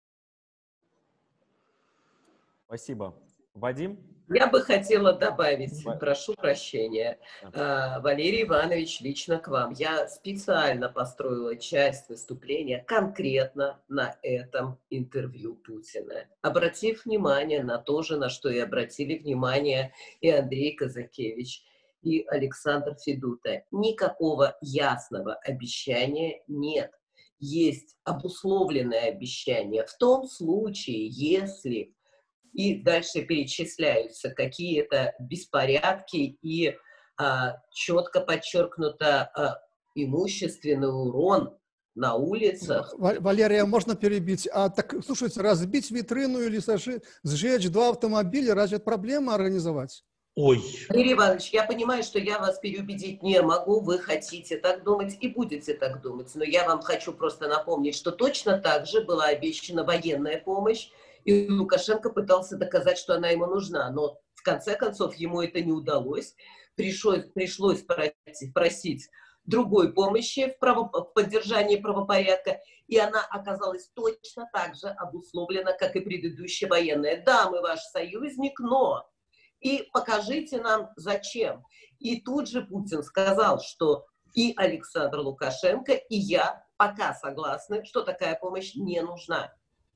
Спасибо. Вадим? Я бы хотела добавить, прошу прощения, Валерий Иванович, лично к вам. Я специально построила часть выступления конкретно на этом интервью Путина, обратив внимание на то же, на что и обратили внимание и Андрей Казакевич, и Александр Федута. Никакого ясного обещания нет. Есть обусловленное обещание в том случае, если... И дальше перечисляются какие-то беспорядки и а, четко подчеркнуто а, имущественный урон на улицах. Валерия, можно перебить? А так, слушайте, разбить витрину или сожи, сжечь два автомобиля, разве это проблема организовать? Ой. Валерий Иванович, я понимаю, что я вас переубедить не могу, вы хотите так думать и будете так думать, но я вам хочу просто напомнить, что точно так же была обещана военная помощь, и Лукашенко пытался доказать, что она ему нужна, но в конце концов ему это не удалось. Пришлось, пришлось просить, просить другой помощи в, право, в поддержании правопорядка, и она оказалась точно так же обусловлена, как и предыдущая военная. Да, мы ваш союзник, но... И покажите нам, зачем. И тут же Путин сказал, что и Александр Лукашенко, и я пока согласны, что такая помощь не нужна.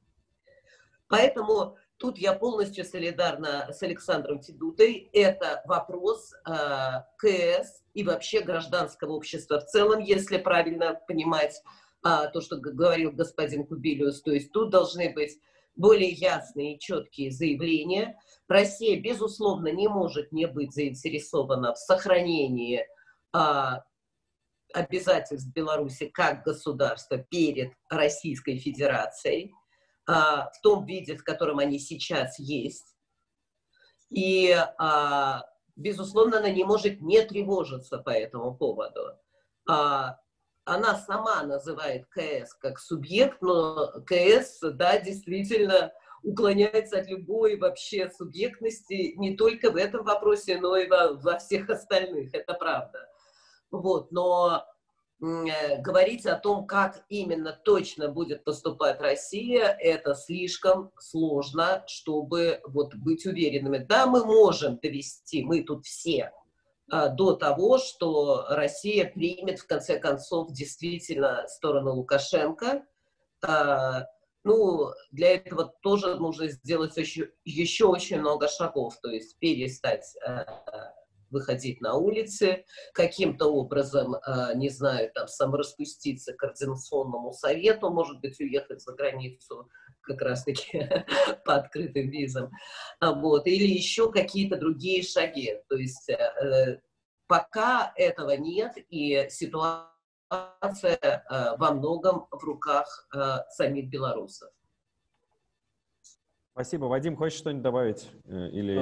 Поэтому тут я полностью солидарна с Александром Федутой. Это вопрос э, КС и вообще гражданского общества в целом, если правильно понимать э, то, что говорил господин Кубилиус. То есть тут должны быть более ясные и четкие заявления. Россия, безусловно, не может не быть заинтересована в сохранении э, обязательств Беларуси как государства перед Российской Федерацией, в том виде, в котором они сейчас есть. И, безусловно, она не может не тревожиться по этому поводу. Она сама называет КС как субъект, но КС, да, действительно уклоняется от любой вообще субъектности не только в этом вопросе, но и во, во всех остальных. Это правда. Вот, но... говорить о том, как именно точно будет поступать Россия, это слишком сложно, чтобы вот быть уверенными. Да, мы можем довести, мы тут все, до того, что Россия примет в конце концов действительно сторону Лукашенко. Ну, для этого тоже нужно сделать еще, еще очень много шагов, то есть перестать выходить на улицы, каким-то образом, не знаю, там, самораспуститься к Координационному совету, может быть, уехать за границу как раз-таки по открытым визам, вот, или еще какие-то другие шаги. То есть пока этого нет, и ситуация во многом в руках самих белорусов. Спасибо. Вадим, хочешь что-нибудь добавить? Или...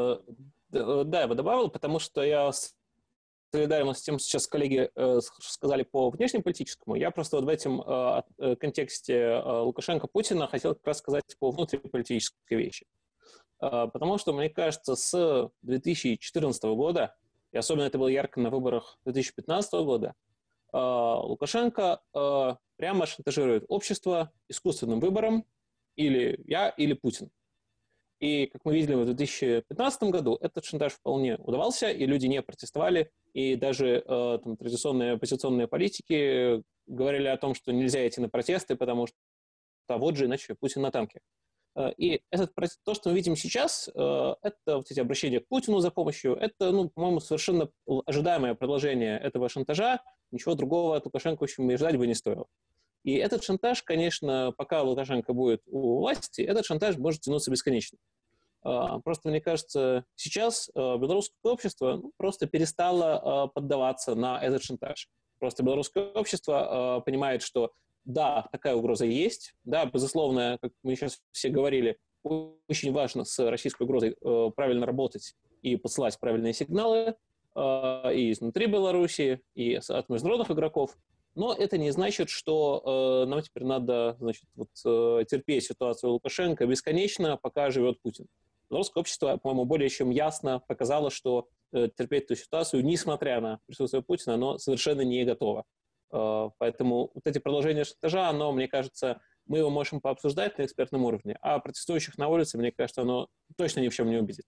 Да, я бы добавил, потому что я солидарен с тем, что сейчас коллеги сказали по внешнеполитическому. Я просто вот в этом контексте Лукашенко-Путина хотел как раз сказать по внутриполитической вещи. Потому что, мне кажется, с две тысячи четырнадцатого года, и особенно это было ярко на выборах две тысячи пятнадцатого года, Лукашенко прямо шантажирует общество искусственным выбором, или я, или Путин. И, как мы видели в две тысячи пятнадцатом году, этот шантаж вполне удавался, и люди не протестовали, и даже э, там, традиционные оппозиционные политики говорили о том, что нельзя идти на протесты, потому что а вот же иначе Путин на танке. И этот, то, что мы видим сейчас, э, это вот эти обращения к Путину за помощью, это, ну, по-моему, совершенно ожидаемое продолжение этого шантажа, ничего другого от Лукашенко, в общем, и ждать бы не стоило. И этот шантаж, конечно, пока Лукашенко будет у власти, этот шантаж может тянуться бесконечно. Просто, мне кажется, сейчас белорусское общество просто перестало поддаваться на этот шантаж. Просто белорусское общество понимает, что да, такая угроза есть, да, безусловно, как мы сейчас все говорили, очень важно с российской угрозой правильно работать и посылать правильные сигналы и изнутри Беларуси, и от международных игроков. Но это не значит, что э, нам теперь надо, значит, вот, э, терпеть ситуацию Лукашенко бесконечно, пока живет Путин. Белорусское общество, по-моему, более чем ясно показало, что э, терпеть эту ситуацию, несмотря на присутствие Путина, оно совершенно не готово. Э, поэтому вот эти продолжения шантажа, оно, мне кажется, мы его можем пообсуждать на экспертном уровне, а протестующих на улице, мне кажется, оно точно ни в чем не убедит.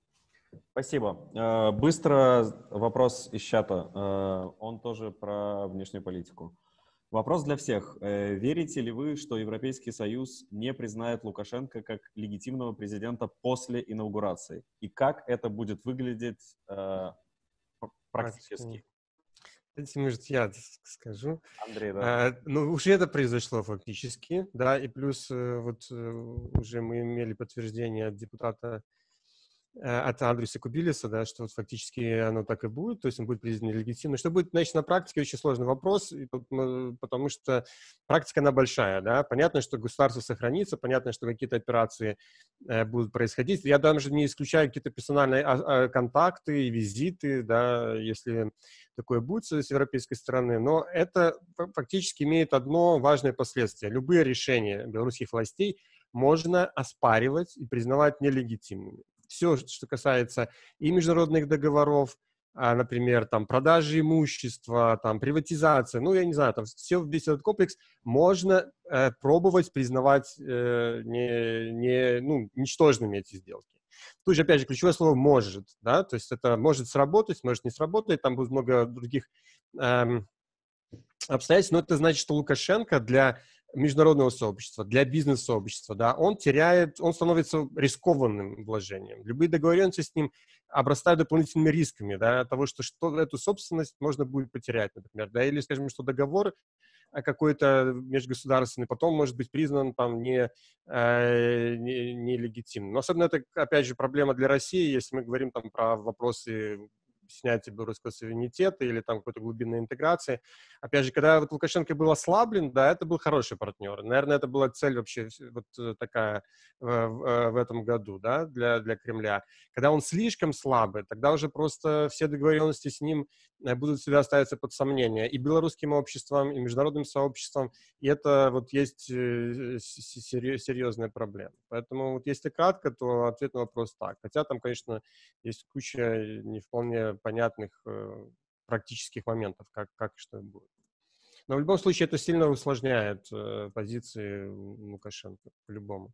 Спасибо. Быстро вопрос из чата. Он тоже про внешнюю политику. Вопрос для всех. Верите ли вы, что Европейский Союз не признает Лукашенко как легитимного президента после инаугурации? И как это будет выглядеть практически? Может, я скажу. Андрей, да. А, ну, уже это произошло фактически, да, и плюс вот уже мы имели подтверждение от депутата от Андреса Кубилиса, да, что вот фактически оно так и будет, то есть он будет признан легитимным. Что будет, значит, на практике, очень сложный вопрос, потому что практика, она большая, да, понятно, что государство сохранится, понятно, что какие-то операции э, будут происходить. Я даже не исключаю какие-то персональные а, а, контакты и визиты, да, если такое будет с европейской стороны, но это фактически имеет одно важное последствие. Любые решения белорусских властей можно оспаривать и признавать нелегитимными. Все, что касается и международных договоров, а, например, там, продажи имущества, там, приватизация, ну, я не знаю, там, все, весь этот комплекс можно э, пробовать признавать э, не, не, ну, ничтожными эти сделки. Тут же, опять же, ключевое слово «может», да, то есть это может сработать, может не сработать, там будет много других эм, обстоятельств, но это значит, что Лукашенко для международного сообщества, для бизнес-сообщества, да, он теряет, он становится рискованным вложением. Любые договоренности с ним обрастают дополнительными рисками, да, того, что, что эту собственность можно будет потерять, например, да, или, скажем, что договор какой-то межгосударственный потом может быть признан там не, э, не, нелегитимным. Но особенно это, опять же, проблема для России, если мы говорим там про вопросы снятия белорусского суверенитета или там какой-то глубинной интеграции. Опять же, когда вот Лукашенко был ослаблен, да, это был хороший партнер. Наверное, это была цель вообще вот такая в, в, в этом году, да, для, для Кремля. Когда он слишком слабый, тогда уже просто все договоренности с ним будут всегда ставиться под сомнение и белорусским обществом, и международным сообществом, и это вот есть серьезная проблема. Поэтому вот если кратко, то ответ на вопрос так. Хотя там, конечно, есть куча не вполне понятных э, практических моментов, как, как что будет. Но в любом случае это сильно усложняет э, позиции Лукашенко, по-любому.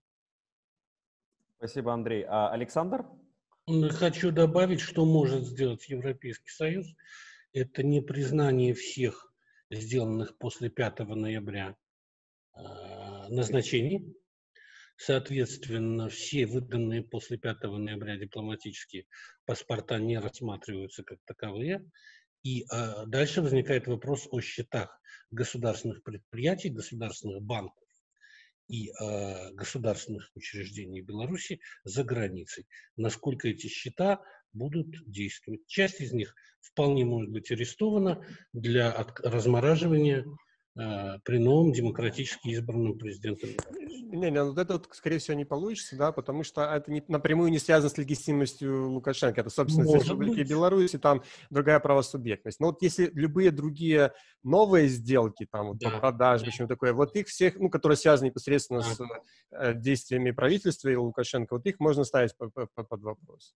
Спасибо, Андрей. А Александр? Хочу добавить, что может сделать Европейский Союз. Это не признание всех сделанных после пятого ноября э, назначений. Соответственно, все выданные после пятого ноября дипломатические паспорта не рассматриваются как таковые. И э, дальше возникает вопрос о счетах государственных предприятий, государственных банков и э, государственных учреждений Беларуси за границей. Насколько эти счета будут действовать. Часть из них вполне может быть арестована для от, размораживания э, при новом демократически избранном президентом. Не, не, вот это вот, скорее всего, не получится, да, потому что это не, напрямую не связано с легитимностью Лукашенко. Это собственность Республики Беларусь, и там другая правосубъектность. Но вот если любые другие новые сделки, там, вот, да, по продаже, да, почему такое, вот их всех, ну, которые связаны непосредственно да. с э, действиями правительства и Лукашенко, вот их можно ставить под, под, под вопрос.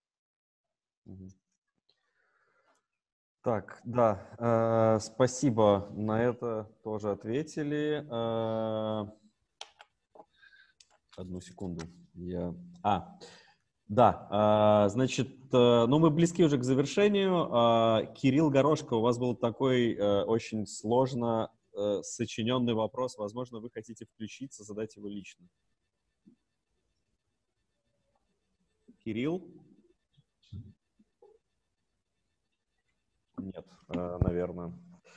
Так, да, э, спасибо, на это тоже ответили. Э, одну секунду, я... А, да, э, значит, э, ну мы близки уже к завершению. Э, Кирилл Горошко, у вас был такой э, очень сложно э, сочиненный вопрос, возможно, вы хотите включиться, задать его лично. Кирилл? Нет, наверное.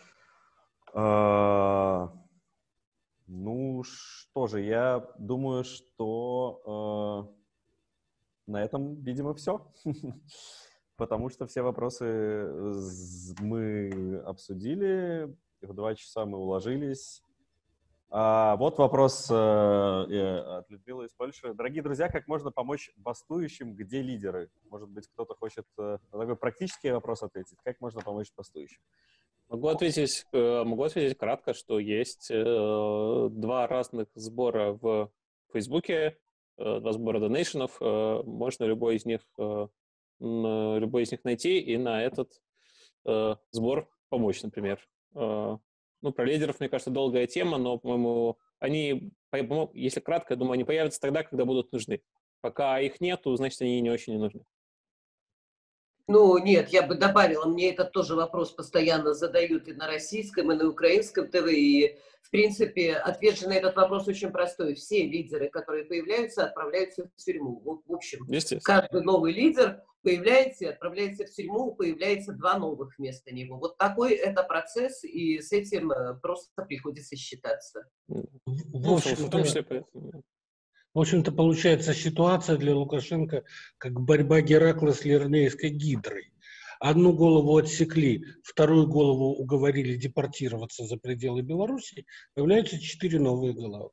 Ну что же, я думаю, что на этом, видимо, все. Потому что все вопросы мы обсудили, в два часа мы уложились. А вот вопрос от Людмилы из Польши. Дорогие друзья, как можно помочь бастующим, где лидеры? Может быть, кто-то хочет на такой практический вопрос ответить. Как можно помочь бастующим? Могу ответить, могу ответить кратко, что есть два разных сбора в Фейсбуке, два сбора донейшенов. Можно любой из них, любой из них найти и на этот сбор помочь, например. Ну, про лидеров, мне кажется, долгая тема, но, по-моему, они, если кратко, я думаю, они появятся тогда, когда будут нужны. Пока их нету, значит, они не очень не нужны. Ну, нет, я бы добавила, мне этот тоже вопрос постоянно задают и на российском, и на украинском ТВ, и, в принципе, ответ же на этот вопрос очень простой. Все лидеры, которые появляются, отправляются в тюрьму. Вот, в общем, каждый новый лидер появляется, отправляется в тюрьму, появляется два новых вместо него. Вот такой это процесс, и с этим просто приходится считаться. В общем, в том числе поэтому... В общем-то, получается ситуация для Лукашенко как борьба Геракла с Лирнейской гидрой. Одну голову отсекли, вторую голову уговорили депортироваться за пределы Беларуси, появляются четыре новые головы.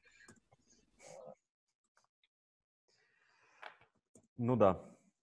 Ну да.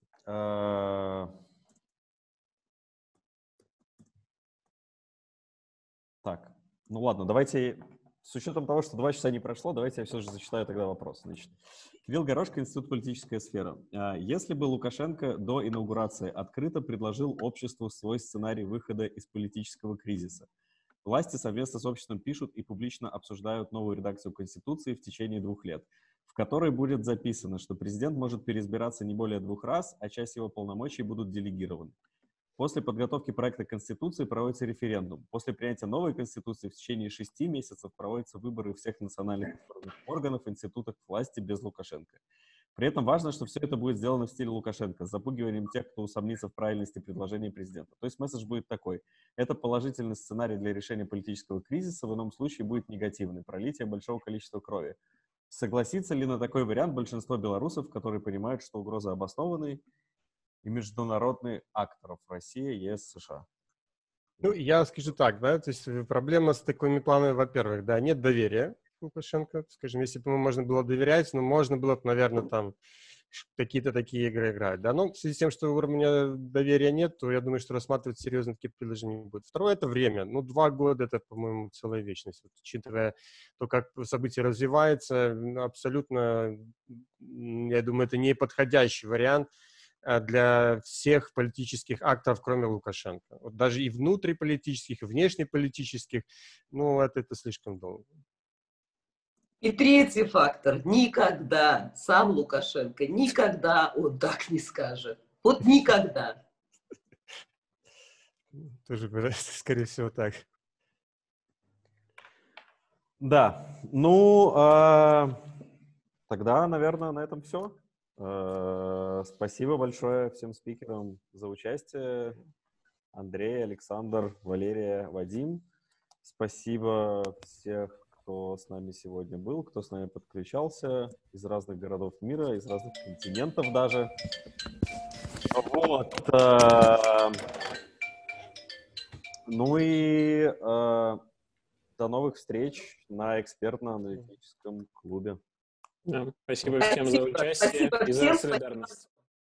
Так, ну ладно, давайте... С учетом того, что два часа не прошло, давайте я все же зачитаю тогда вопрос. Значит, Кирилл Горошко, Институт «Политическая сфера». Если бы Лукашенко до инаугурации открыто предложил обществу свой сценарий выхода из политического кризиса, власти совместно с обществом пишут и публично обсуждают новую редакцию Конституции в течение двух лет, в которой будет записано, что президент может переизбираться не более двух раз, а часть его полномочий будут делегированы. После подготовки проекта Конституции проводится референдум. После принятия новой Конституции в течение шести месяцев проводятся выборы всех национальных органов, институтов власти без Лукашенко. При этом важно, что все это будет сделано в стиле Лукашенко, с запугиванием тех, кто усомнится в правильности предложения президента. То есть месседж будет такой. Это положительный сценарий для решения политического кризиса, в ином случае будет негативный, пролитие большого количества крови. Согласится ли на такой вариант большинство белорусов, которые понимают, что угроза обоснованной, и международных акторов Россия, ЕС, США? Ну, я скажу так, да, то есть проблема с такими планами, во-первых, да, нет доверия Лукашенко, скажем, если бы ему можно было доверять, ну, можно было бы, наверное, там какие-то такие игры играть, да, но в связи с тем, что у меня доверия нет, то я думаю, что рассматривать серьезно такие предложения не будет. Второе — это время, ну, два года — это, по-моему, целая вечность, вот, учитывая то, как события развиваются, абсолютно, я думаю, это не подходящий вариант для всех политических акторов, кроме Лукашенко. Вот даже и внутриполитических, и внешнеполитических, ну, это, это слишком долго. И третий фактор. Никогда сам Лукашенко, никогда он так не скажет. Вот никогда. Тоже, скорее всего, так. Да, ну... А... Тогда, наверное, на этом все. Спасибо большое всем спикерам за участие. Андрей, Александр, Валерия, Вадим. Спасибо всех, кто с нами сегодня был, кто с нами подключался из разных городов мира, из разных континентов даже. Вот. Ну и до новых встреч на экспертно-аналитическом клубе. Да, спасибо всем за участие спасибо и за всем, солидарность.